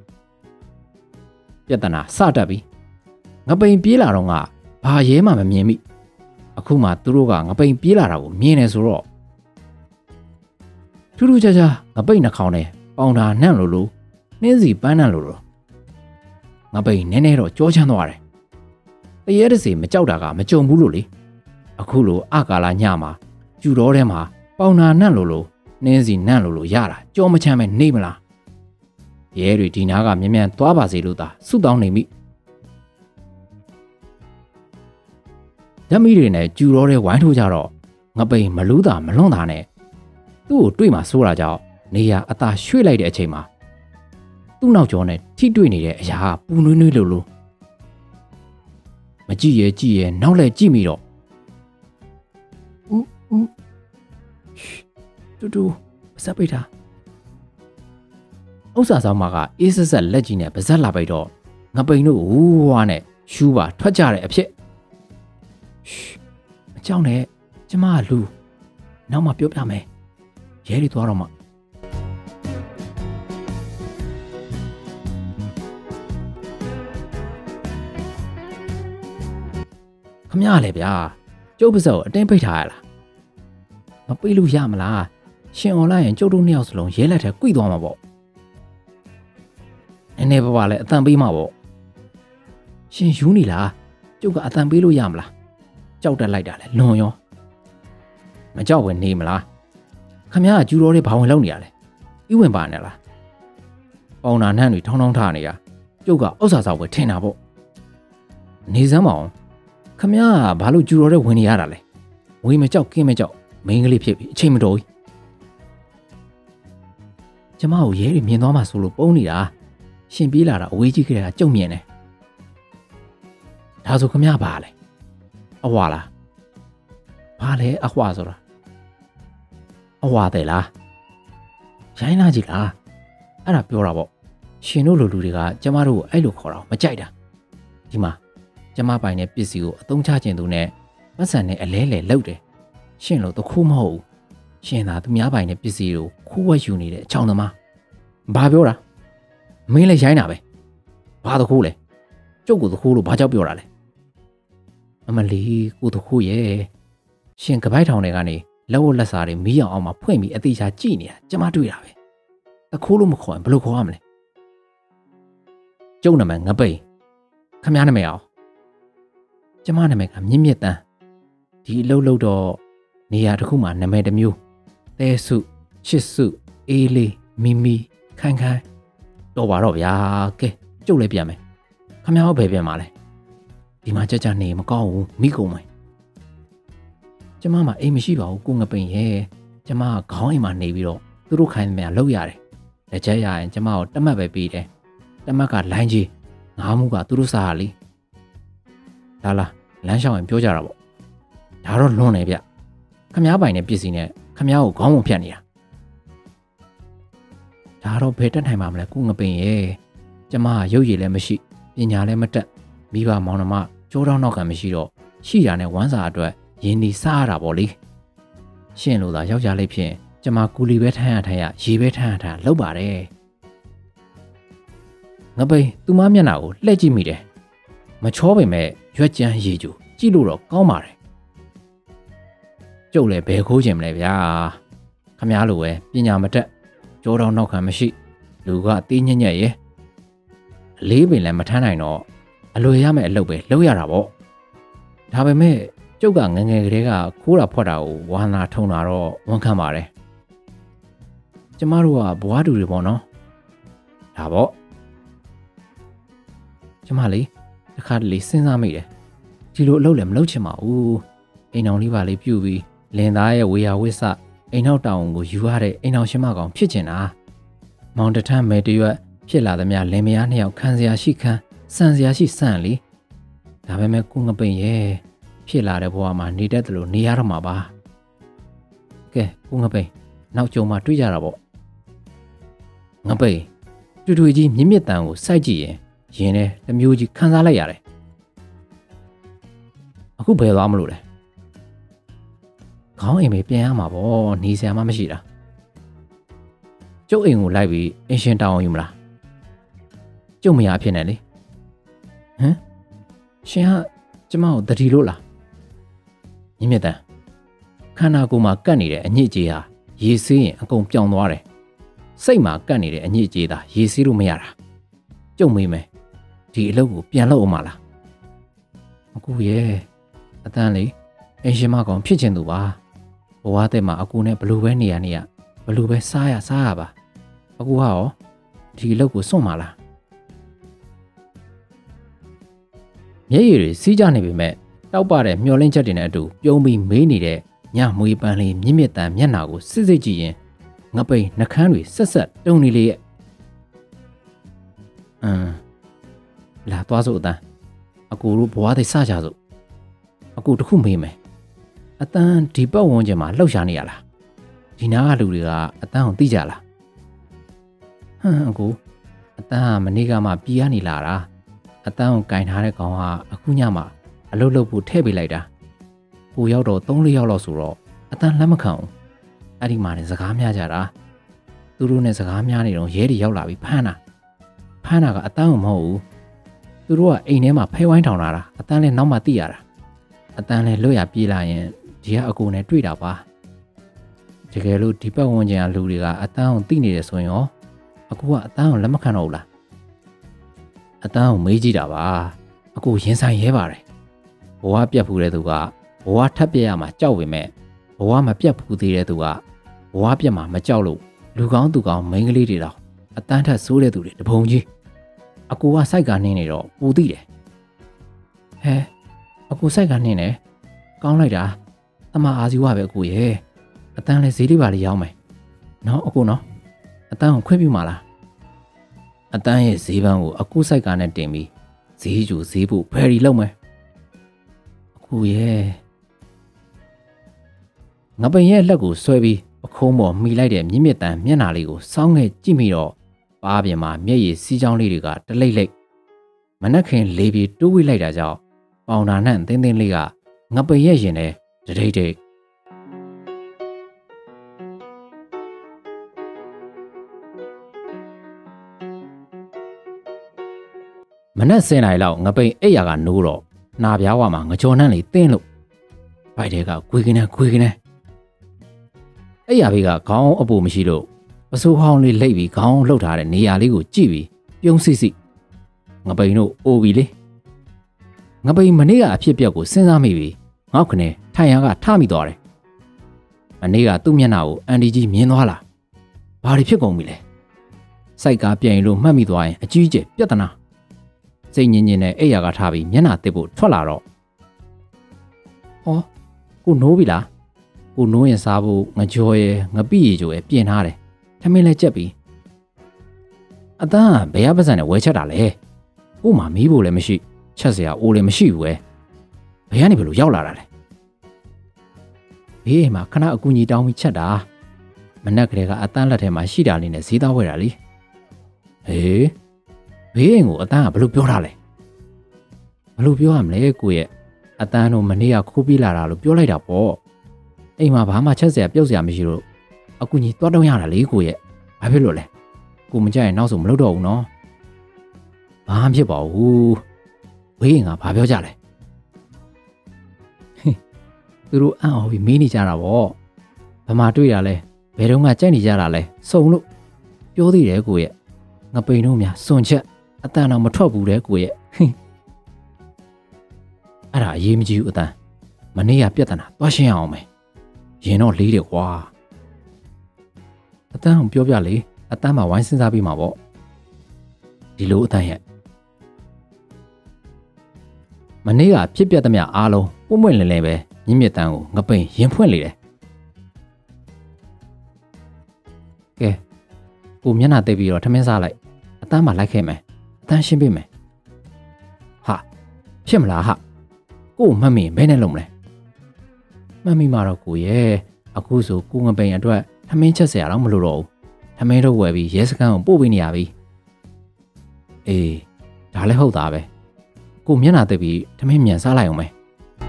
ပြဿနာစတက်ပြီငပိန်ပြေးလာတော့ငါဘာရဲမှမမြင်မိအခုမှသူတို့ကငပိန်ပြေးလာတာကိုမြင်နေဆိုတော့ထူးထူးခြားခြားငပိန်နှာခေါင်းနဲ့ပေါင်တာနှံ့လို့လို့နှင်းစီပန်းနှံ့လို့လို့ငပိန်နည်းနည်းတော့ကြောချမ်းသွားတယ်တရေတစီမကြောက်တာကမကြုံဘူးလို့လေအခုလိုအကာလာညမှာကျူတော်ထဲမှာပေါင်တာနှံ့လို့လို့နှင်းစီနှံ့လို့လို့ရတာကြောမချမ်းပဲနေမလားရဲတွေဒီနားကမြ мян သွားပါစေလို့သာဆုတောင်းနေမိဓမီတွေနဲ့ကျူတော်တဲ့ဝိုင်းထိုးကြတော့ငပိန်မလူးတာမလွန့်တာနဲ့သူ့ကိုတွေ့မှဆိုးတာကြောင့်နေရအသာရွှေ့လိုက်တဲ့အချိန်မှာသူ့နောက်ကျောနဲ့ထိတွေ့နေတဲ့အရာပူနွေးနွေးလို့လို့မကြည့်ရဲကြည့်ရဲနောက်လဲကြည့်မိတော့ဦးဦးတူတူပါစပ်ပိတ်တာဥစ္စာဆောင်မကအေးဆက်ဆက်လက်ကြီးနဲ့ပါဇက်လာပိတ်တော့ငပိန်တို့ဝူးဝါနဲ့ရှူးပါထွက်ကြတဲ့အဖြစ်မကြောက်နဲ့ကျမကလူနောက်မှပြောပြမယ်ရဲတွေသွားတော့မှခမရလေဗျာကျုပ်ပါစက်ကိုအတင်းပိတ်ထားရလားမပိတ်လို့ရမလားရှင်အွန်လိုင်းရင်ကျုပ်တို့နှစ်ယောက်စလုံးရဲလက်ထဲကွိသွားမှာပေါ့နည်းနည်းပါးပါလဲအတန်ပေးမှာပေါ့ရှင်ယူနေလားကျုပ်ကအတန်ပေးလို့ရမလားကြောက်တက်လိုက်တာလဲလွန်ရောမကြောက်ဝင်နေမလားခမရကကျူတော်တွေဘာဝင်လောက်နေရလဲဤဝင်ပါနေလားပေါင်နာနှံ့တွေထောင်းထောင်းထားနေရကျုပ်ကဥစ္စာဆောင်ပဲထင်တာပေါ့နေစမ်းမအောင်ခမရကဘာလို့ကျူတော်တွေဝင်နေရတာလဲဝေးမကြောက်ကင်းမကြောက်မင်းကလေးဖြစ်ပြီးအချိန်မတော်ဘူးကျမကိုရဲတွေမြင်သွားမှဆိုလို့ပုံနေတာရှင်ပြေးလာတာအဝေးကြီးကလေးကကြုံမြင်တယ်ဒါဆိုခမရပါလဲအဝါလားဘာလဲအဝါဆိုတာအဝါတယ်လားရိုင်းလာကြည့်လားအဲ့ဒါပြောတာပေါ့ရှင်တို့လူလူတွေကကျမတို့ကိုအဲ့လိုခေါ်တာမကြိုက်တာဒီမှာကျမပိုင်တဲ့ပစ္စည်းကိုအသုံးချခြင်းသူနဲ့ပတ်စံနဲ့အလဲလဲလောက်တယ်ရှင်လို့တခုမဟုတ်ဘူးရှင်သာသူများပိုင်တဲ့ပစ္စည်းကိုခိုးဝှက်ယူနေတဲ့အချောင်းသမားဘာပြောတာမင်းလည်းရိုင်းတာပဲဘာတခုလဲကျုပ်ကိုတခုလို့ဘာကြောက်ပြောတာလဲအမလီကိုတခုရဲ့ရှင်ကပိုက်ထောင်တွေကနေလက်ဝတ်လက်စာတွေမီးအောင်အောင်မှဖွင့်ပြီးအသေးချာကြည့်နေတာကျမတွေ့တာပဲတခုလို့မခေါ်ရင်ဘယ်လိုခေါ်ရမလဲကျုပ်နာမည်ငပိန်ခမည်းနာမည်အောင်ကျမနာမည်ကမြင့်မြင့်တန်းဒီအလုပ်လုပ်တော့နေရာတစ်ခုမှာနာမည်တစ်မျိုးသဲစုချစ်စုအေးလေးမီမီခိုင်ခိုင်တော်ပါတော့ဗျာကဲကျုပ်လည်းပြန်မယ်ခမည်းဟောဘယ်ပြန်မှာလဲဒီမှာကြကြနေမကောင်းဘူးမိကုန်မယ်ကျမမှအိမ်မရှိပါဘူးကိုငပိန်ရဲ့ကျမကခေါင်းအိမ်မှာနေပြီးတော့သူတို့ခိုင်းတယ်များလောက်ရတယ်လက်ချက်ရရင်ကျမကိုတမတ်ပဲပြီးတယ်တမတ်ကလိုင်းကြီးငါးမှုကသူတို့စားရလေဒါလားလမ်းလျှောက်ရင်ပြောကြတာပေါ့ဒါတော့လွန်နေဗျခမားပိုင်တဲ့ပစ္စည်းနဲ့ခမားကိုခေါင်းပုံဖြတ်နေတာဒါတော့ဘယ်တက်နိုင်မှာမလဲကိုငပိန်ရဲ့ကျမကရုပ်ရည်လည်းမရှိပညာလည်းမတက်မိဘမောင်နှမကြိုးတောင်းနောက်ကမရှိတော့ရှိတာနဲ့ဝမ်းစာအတွက်ရင်းဒီစားရတာပေါ့လေရှင်းလို့သာယောက်ျားလေးဖြစ်ကျမကူလီပဲထမ်းရထမ်းရရေပဲထမ်းရထမ်းလောက်ပါတယ်ငပိန်သူမမျက်နှာကိုလှည့်ကြည့်မိတယ်မချောပေမဲ့ရွက်ကြမ်းရေကျူကြည့်လို့တော့ကောင်းပါတယ်ကျုပ်လည်းဘယ်ခိုးချင်မလဲဗျာခမားလိုပဲပညာမတက်ကြိုးတောင်းနောက်ခံမရှိလူကတေးညက်ညက်ရဲ့အလေးပင်လည်းမထမ်းနိုင်တော့အလွယ်ရမယ့်အလုပ်ပဲလုပ်ရတာပေါ့ဒါပေမဲ့ကျုပ်ကငငယ်ကလေးကခိုးတာဖွက်တာကိုဝါနာထုံတာတော့ဝန်ခံပါတယ်ကျမတို့ကဘွားတူတွေပေါ့နော်ဒါပေါ့ကျမလေးတစ်ခါတလေစဉ်းစားမိတယ်ဒီလိုအလုပ်လည်းမလုပ်ချင်ပါဘူးအိမ်အောင်လေးပါလေးပြုတ်ပြီးလင်သားရဲ့ဝေယဝိဆအိမ်နောက်တောင်ကိုယူရတဲ့အိမ်အောင်ရှင်မကောင်ဖြစ်ချင်တာမောင်တထမဲတရွက်ဖြစ်လာသမျှလင်မယားနှစ်ယောက်ခံစရာရှိခံစံစရာရှိစံလေဒါပေမဲ့ကိုငပိန်ရဲ့ဖြစ်လာတဲ့ဘဝမှာနေတတ်တယ်လို့နေရတော့မှာပါကဲကိုငပိန်နောက်ကြုံမှာတွေ့ကြတာပေါ့ငပိန်တူတူကြီးမြင့်မြတ်တန်ကိုစိုက်ကြည့်ရင်ရင်နဲ့တမျိုးကြီးခံစားလိုက်ရတယ်အခုဘယ်သွားမလို့လဲခေါင်းအိမ်မေပြန်ရမှာပေါ့နေစရာမှမရှိတာကျုပ်အိမ်ကိုလိုက်ပြီးအင်ရှင်တောင်းအောင်ယူမလားကျုပ်မရအဖြစ်နဲ့လေဟမ်ရှင်ကကျမကိုတတိလို့လားမြင့်မြတ်တန်ခန္ဓာကိုယ်မှာကတ်နေတဲ့အညစ်အကြေးဟာရေဆေးရင်အကုန်ပြောင်းသွားတယ်စိတ်မှာကတ်နေတဲ့အညစ်အကြေးသာရေဆေးလို့မရတာကျုပ်မေးမယ်ဒီအလုပ်ကိုပြန်လုပ်အောင်မလားအကူရဲ့အတန်းလေအင်ရှင်မကောင်ဖြစ်ချင်သူပါဘဝတဲ့မှာအကူနဲ့ဘလူပဲနေရနေရဘလူပဲစားရစားရပါအကူဟာရောဒီအလုပ်ကိုစွန့်မလားမျက်ရည်တွေစီးကြနေပေမဲ့တောက်ပတဲ့မျောလင်းချက်တွေနဲ့အတူပြုံးပြီးမေးနေတဲ့ညမွေးပန်းလေးမြင့်မြတ်တန်မျက်နှာကိုစစ်စစ်ကြည့်ရင်ငပိန်နှကန်းတွေဆက်ဆက်တုံနေလေရဲ့အမ်လာသွားစို့အတန်းအကူတို့ဘဝသိစကြစို့အကူတခုမေးမယ်အတန်းဒီပတ်ဝန်းကျင်မှာလှုပ်ရှားနေရလားဒီနားကလူတွေကအတန်းကိုသိကြလားဟမ်အကူအတန်းကမနေ့ကမှပြည်ရနေလာတာအတန်းကိုကင်ထားတဲ့ကောင်ကအခုညမှအလုပ်လုပ်ဖို့ထည့်ပေးလိုက်တာကိုရောက်တော့သုံးလေးယောက်လောက်ဆိုတော့အတန်းလက်မခံဘူးအဲ့ဒီမှာနေစကားများကြတာသူတို့နဲ့စကားများနေတော့ရဲတွေရောက်လာပြီးဖမ်းတာဖမ်းတာကအတန်းကိုမဟုတ်ဘူးသူတို့ကအိမ်ထဲမှာဖဲဝိုင်းထောင်လာတာအတန်းလည်းနောက်မှသိရတာအတန်းလည်းလွတ်ရပြေးလာရင်ဒီကအကူနဲ့တွေ့တာပါတကယ်လို့ဒီပတ်ဝန်းကျင်ကလူတွေကအတန်းကိုသိနေတယ်ဆိုရင်ရောအကူကအတန်းကိုလက်မခံတော့ဘူးလားအတန်းကိုမေးကြည့်တာပါအကူရင်ဆိုင်ရဲပါတယ်ဘဝပြတ်ဖူးတဲ့သူကဘဝထပ်ပြတ်ရမှာကြောက်ပေမဲ့ဘဝမပြတ်ဖူးသေးတဲ့သူကဘဝပြတ်မှာမကြောက်လို့လူကောင်းသူကောင်းမိန်းကလေးတွေတော့အတန်းထက်ဆိုးတဲ့သူတွေတပုံကြီးအကူကစိုက်ကနေနေတော့ပူသိတယ်ဟဲအကူစိုက်ကနေနေကောင်းလိုက်တာတမအာဇီဝပဲအကူရဲ့အတန်းလဲဈေးလေးပါလေးရောင်းမယ်နော်အကူနော်အတန်းကိုခွင့်ပြုမှာလားအတန်းရဲ့ဈေးပန်းကိုအကူစိုက်ကနဲ့တင်ပြီးဈေးကျူဈေးဖို့ဖယ်ရီလုပ်မယ်အကူရဲ့ငပိန်ရဲ့လက်ကိုဆွဲပြီးပခုံးပေါ်မိလိုက်တဲ့မြင့်မြတ်တန်မျက်နှာလေးကိုစောင်းငယ်ကြည့်မိတော့ပါးပြင်မှာမျက်ရည်စီးကြောင်းလေးတွေကတလိမ့်လိမ့်မနှက်ခင်လေးပြီးတိုးဝိလိုက်တာကြောင့်ပေါင်တာနဲ့သင်းသင်းလေးကငပိန်ရဲ့ရင်ထဲတဒိတ်ဒိတ်မနက်ဆယ်နာရီလောက်ငပိန်အိပ်ရာကနိုးတော့နာပြားဝမှာငကြော်နှံ့လေးတင်းလို့ဘိုက်တဲကခွေးကနေခွေးကနေအိပ်ရာဘေးကခေါင်းအပူမရှိလို့ပစိုးဟောင်းလေးလိပ်ပြီးခေါင်းလှုပ်ထားတဲ့နေရာလေးကိုကြည့်ပြီးပြုံးစိစိငပိန်တို့အိုပြီလေငပိန်မနေ့ကအဖြစ်အပျက်ကိုစဉ်းစားမိပြီးငေါက်ခနဲ့ထိုင်ရန်ကထမိသွားတယ်မနေ့ကသူ့မျက်နှာကိုအန်ဒီကြီးမြင်သွားလားဘာတွေဖြစ်ကုန်ပြီလဲစိုက်ကားပြန်ရင်လို့မှတ်မိသွားရင်အကြီးကျယ်ပြဿနာစိတ်ညင်ညင်နဲ့အိပ်ရာကထားပြီးမျက်နှာတစ်ဖို့ထွက်လာတော့ဟောကိုနိုးပြီလားကိုနိုးရင်စားဖို့ငကြောရဲငပိရီကြိုရဲပြင်ထားတယ်ထမင်းလဲကြက်ပြီးအတန်းကဘယ်ရပါစံနဲ့ဝဲချက်တာလဲကို့မှာမီးဖို့လည်းမရှိချက်စရာအိုးလည်းမရှိဘူးပဲဘယ်ကနေဘယ်လိုရောက်လာတာလဲဘေးမှာခဏအကူကြီးတောင်းပြီးချက်တာမနက်ကလေးကအတန်းလက်ထဲမှာရှိတာလေးနဲ့ဈေးသားဝဲတာလေဟေးဘေးအိမ်ကိုအတန်းကဘယ်လိုပြောတာလဲဘယ်လိုပြောရမလဲကိုရဲ့အတန်းတို့မနေ့ကခိုးပြေးလာတာလို့ပြောလိုက်တာပေါ့အိမ်မှာဘာမှချက်စရာပြုတ်စရာမရှိလို့အကူကြီးသွားတော့ရတာလေကိုရဲ့ဘာဖြစ်လို့လဲကိုမကြိုက်ရင်နောက်ဆိုမလုပ်တော့ဘူးနော်ဘာမှဖြစ်ပါဘူးဘေးအိမ်ကဘာပြောကြလဲသူတို့အံ့ဩပြီးမေးနေကြတာပေါ့ဘာမှတွေ့ရလဲဘယ်တော့မှကြိုက်နေကြတာလဲစုံလို့ပြောသေးတယ်ကိုရဲ့ငပိန်တို့များစွန်ချက်အတန်တော့မထွက်ဘူးတဲ့ကိုရဲ့အဲ့ဒါအရေးမကြီးဘူးအတန်မနေ့ကပြဿနာသွားရှင်းအောင်မယ်ရင်တော့လေးတယ်ကွာအတန်းအောင်ပြောပြလေအတန်းမှာဝိုင်းစဉ်းစားပြီးမှာပေါ့ဒီလိုအတန်းရဲ့မနေ့ကဖြစ်ပြသမျှအားလုံးပွင့်ပွင့်လင်းလင်းပဲမြင့်မြတ်တန်းကိုငပိန်ရင်ဖွင့်လေတယ်ကဲကိုမျက်နှာတိတ်ပြီးတော့ထမင်းစားလိုက်အတန်းမှာလိုက်ခဲ့မယ်အတန်းရှင်းပေးမယ်ဟာဖြစ်မလားဟာကို့မှတ်မိဘယ်နဲ့လုံးမလဲမှတ်မိမှာတော့ကိုရဲ့အခုဆိုကိုငပိန်အတွက်ထမင်းချက်เสียတော့မလို့တော့ဘူးထမင်းတော့ဝယ်ပြီးရဲစခန်းကိုပို့ပေးနေရပြီအေးဒါလည်းဟုတ်သားပဲကိုမျက်နှာတိတ်ပြီးထမင်းမြန်စားလိုက်အောင်မယ်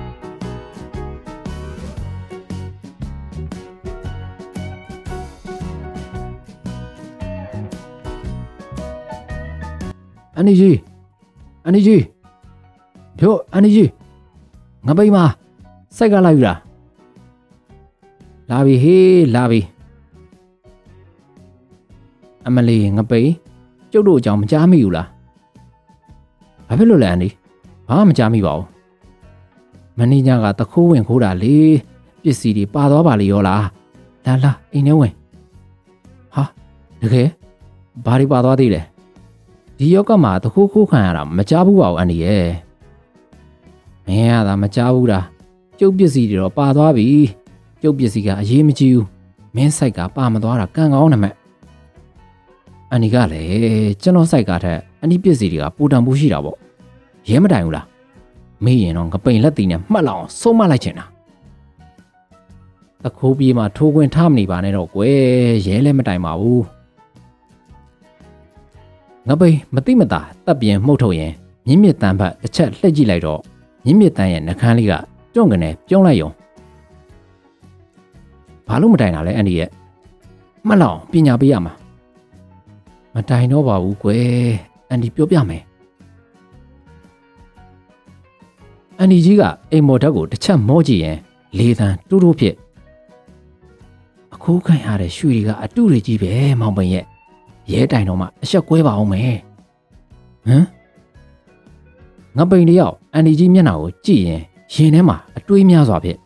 အန်နီကြီးအန်နီကြီးတို့အန်နီကြီးငပိန်မှာစိုက်ကလာပြီလားလာပြီဟေးလာပြီအမလီငပိန်ကျုပ်တို့အကြောင်းမကြားမိဘူးလားဘာဖြစ်လို့လဲအန်ဒီဘာမှမကြားမိပါဘူးမင်းညာကတခိုးဝင်ခိုးတာလေပစ္စည်းတွေပါသွားပါလေရောလားလာလာအိမ်ထဲဝင်ဟာတကယ်ဘာတွေပါသွားသေးလဲဒီရောက်ကမှတခိုးခိုးခံရတာမကြားဘူးပါဘူးအန်ဒီရဲ့မင်းရတာမကြားဘူးလားကျုပ်ပစ္စည်းတွေတော့ပါသွားပြီကျုပ်ပစ္စည်းကအရေးမကြီးဘူးမင်းစိုက်ကပါမသွားတာကံကောင်းတယ်မဲ့အန်ဒီကလည်းကျွန်တော်စိုက်ကထက်အန်ဒီပစ္စည်းတွေကပူတံပူရှိတာပေါ့ရဲမတိုင်ဘူးလားမေးရင်တော့ငပိန်လက်တီနဲ့မှတ်လောက်အောင်ဆုံးမလိုက်ချင်တာတခိုးပြေးမှာထိုးခွင်းထားမနေပါနဲ့တော့ကွယ်ရဲလည်းမတိုင်ပါဘူးငပိန်မတိမတာတပ်ပြင်းမှုတ်ထုတ်ရင်မြင့်မြင့်တန်းဖက်တစ်ချက်လှည့်ကြည့်လိုက်တော့မြင့်မြင့်တန်းရဲ့နှကန်းလေးကတွန့်ကနေပြုံးလိုက်ယုံဘာလို့မတိုင်တာလဲအန်ဒီရဲ့မှတ်လောက်ပညာပေးရမှာမတိုင်တော့ပါဘူးကွယ်အန်ဒီပြောပြမယ်အန်ဒီကြီးကအိမ်မော်ဓာတ်ကိုတစ်ချက်မောကြည့်ရင်လေသံတူးတူးဖြစ်အခုခံရတဲ့ရွှေတွေကအတုတွေကြီးပဲမောင်ပိန်ရဲ့ရဲတိုင်တော့မှအဆက်ကွဲပါအောင်မယ်ဟမ်ငါပိန်တယောက်အန်ဒီကြီးမျက်နှာကိုကြည့်ရင်ရင်ထဲမှာအတွေးများစွာဖြစ်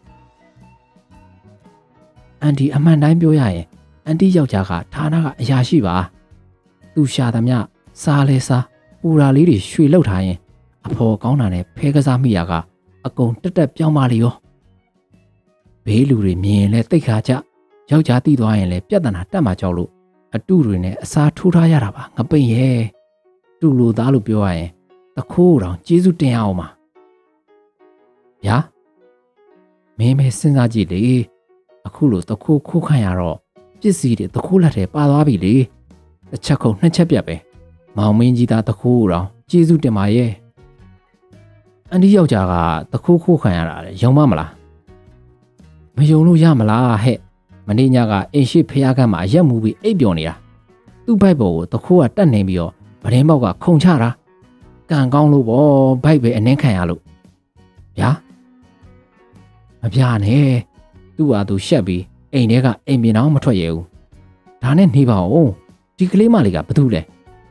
အန်ဒီအမှန်တိုင်းပြောရရင်အန်တီယောက်ျားကဌာနကအရာရှိပါသူရှာသမျှစားလဲစားပူရာလေးတွေရွှေလောက်ထားရင်အဖော်ကောင်းတာနဲ့ဖဲကစားမိရကအကုန်တက်တက်ပြောင်းပါလေရောဘေးလူတွေမြင်ရင်လဲတိတ်ခါကြယောက်ျားတီးသွားရင်လဲပြဿနာတက်မှကြောက်လို့အတုတွေနဲ့အစားထိုးထားရတာပါငပိန်ရဲ့တူလိုသားလို့ပြောရရင်တခိုးတော်ကျေးဇူးတင်ရအောင်ပါဗျာမင်းမဲစဉ်းစားကြည့်လေအခုလိုတခိုးခိုးခံရတော့ပစ္စည်းတွေတခိုးလက်ထဲပါသွားပြီလေတစ်ချက်ခုံနှစ်ချက်ပြတ်ပဲမောင်မင်းကြီးသားတခိုးတော်ကျေးဇူးတင်ပါရဲ့အန်ဒီယောက်ျားကတခိုးခိုးခံရတာလေယုံမမလားမယုံလို့ရမလားဟဲ့မနေ့ညကအိမ်ရှိဖျားကမ်းမှာရက်မှုပြီးအိပ်ပျော်နေတာသူ့ဘိုက်ပေါ်ကိုတခိုးကတက်နေပြီးတော့ဗရင်ပေါက်ကခုန်ချတာကံကောင်းလို့ပေါ့ဘိုက်ပဲအနှင်းခံရလို့ဗျာမပြနဲ့သူ့ဟာသူရှက်ပြီးအိမ်ထဲကအိမ်ပြင်အောင်မထွက်ရဘူးဒါနဲ့နေပါဦးဒီကလေးမလေးကဘာတူလဲ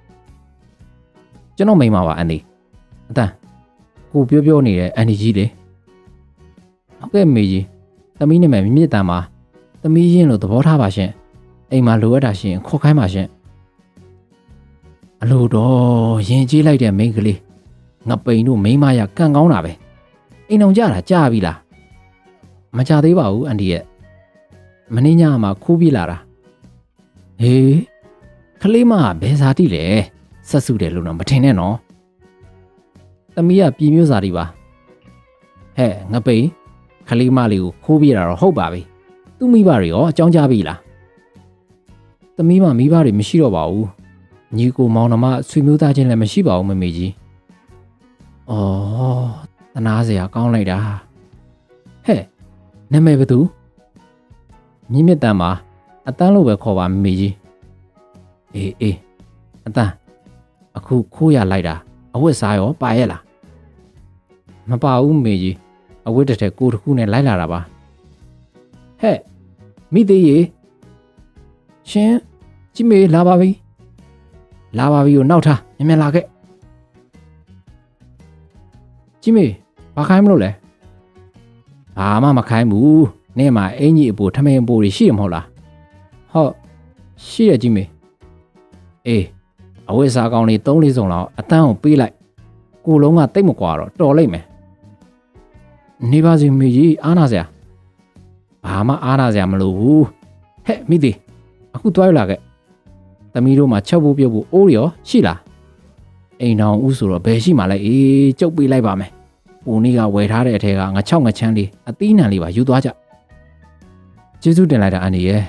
ကျွန်တော်မိမပါအန်ဒီအတန်းကိုပြောပြောနေတဲ့အန်ဒီကြီးလေဟုတ်ကဲ့မေကြီးသမီးနဲ့မမြင့်တန်ပါသမီးရင်လို့သဘောထားပါရှင်အိမ်မှာလိုအပ်တာရှင်ခေါ်ခိုင်းပါရှင်အလိုတော့ရင်ကြီးလိုက်တဲ့မိန်းကလေးငပိန်တို့မိန်းမရကံကောင်းတာပဲအိမ်အောင်ကြတာကြားပြီလားမကြသေးပါဘူးအန်ဒီရဲ့မင်းညမှာခိုးပြေးလာတာဟေးကလေးမဘယ်စားတိလဲဆက်စုတယ်လို့တော့မထင်နဲ့နော်သမီးကပြည်မျိုးစားတွေပါဟဲ့ငပိန်ကလေးမလေးကိုခိုးပြေးတာတော့ဟုတ်ပါပြီသူ့မိဘတွေရောအကြောင်းကြားပြီလားသမီးမမိဘတွေမရှိတော့ပါဘူးညီကိုမောင်နှမဆွေမျိုးသားချင်းလည်းမရှိပါဘူးမမေကြီးအော်သနာစရာကောင်းလိုက်တာဟဲ့နာမည်ဘယ်သူမြင့်မြတ်တန်ပါအတန်းလို့ပဲခေါ်ပါမမေကြီးအေးအေးအတန်းအခုခိုးရလိုက်တာအဝတ်စားရောပါရဲ့လားမပါဘူးမေကြီးအဝတ်တစ်ထည်ကိုတစ်ခုနဲ့လိုက်လာတာပါဟဲ့မိသေးရေရှင်ကြည့်မေလာပါပြီလာပါပြီကိုနောက်ထားမြန်မြန်လာခဲ့ကြည့်မေဘာခိုင်းမလို့လဲဘာမှမခိုင်းဘူးနေ့မှာအင်ကြီးအပူထမင်းအပူရှိရမဟုတ်လားဟုတ်ရှိရကြီးမေအေးအဝိစားကောင်းလေးသုံးလေးစုံလောက်အတန်းကိုပေးလိုက်ကိုလုံးကတိတ်မကွာတော့တော်လိုက်မယ်နေပါစီမေကြီးအားနာစရာဘာမှအားနာစရာမလိုဘူးဟဲ့မိသေးအခုတွားရလာခဲ့သမီးတို့မှာချက်ဖို့ပြုတ်ဖို့အိုးရောရှိလားအိမ်တော်ဦးဆိုတော့ဘယ်ရှိမှလဲအေးကျုပ်ပေးလိုက်ပါမယ်ဟိုနေ့ကဝယ်ထားတဲ့အထက်ကငါချောက်ငချမ်းလေးအသီးနှံလေးပါယူသွားကြကျေးဇူးတင်လိုက်တာအန်ဒီရဲ့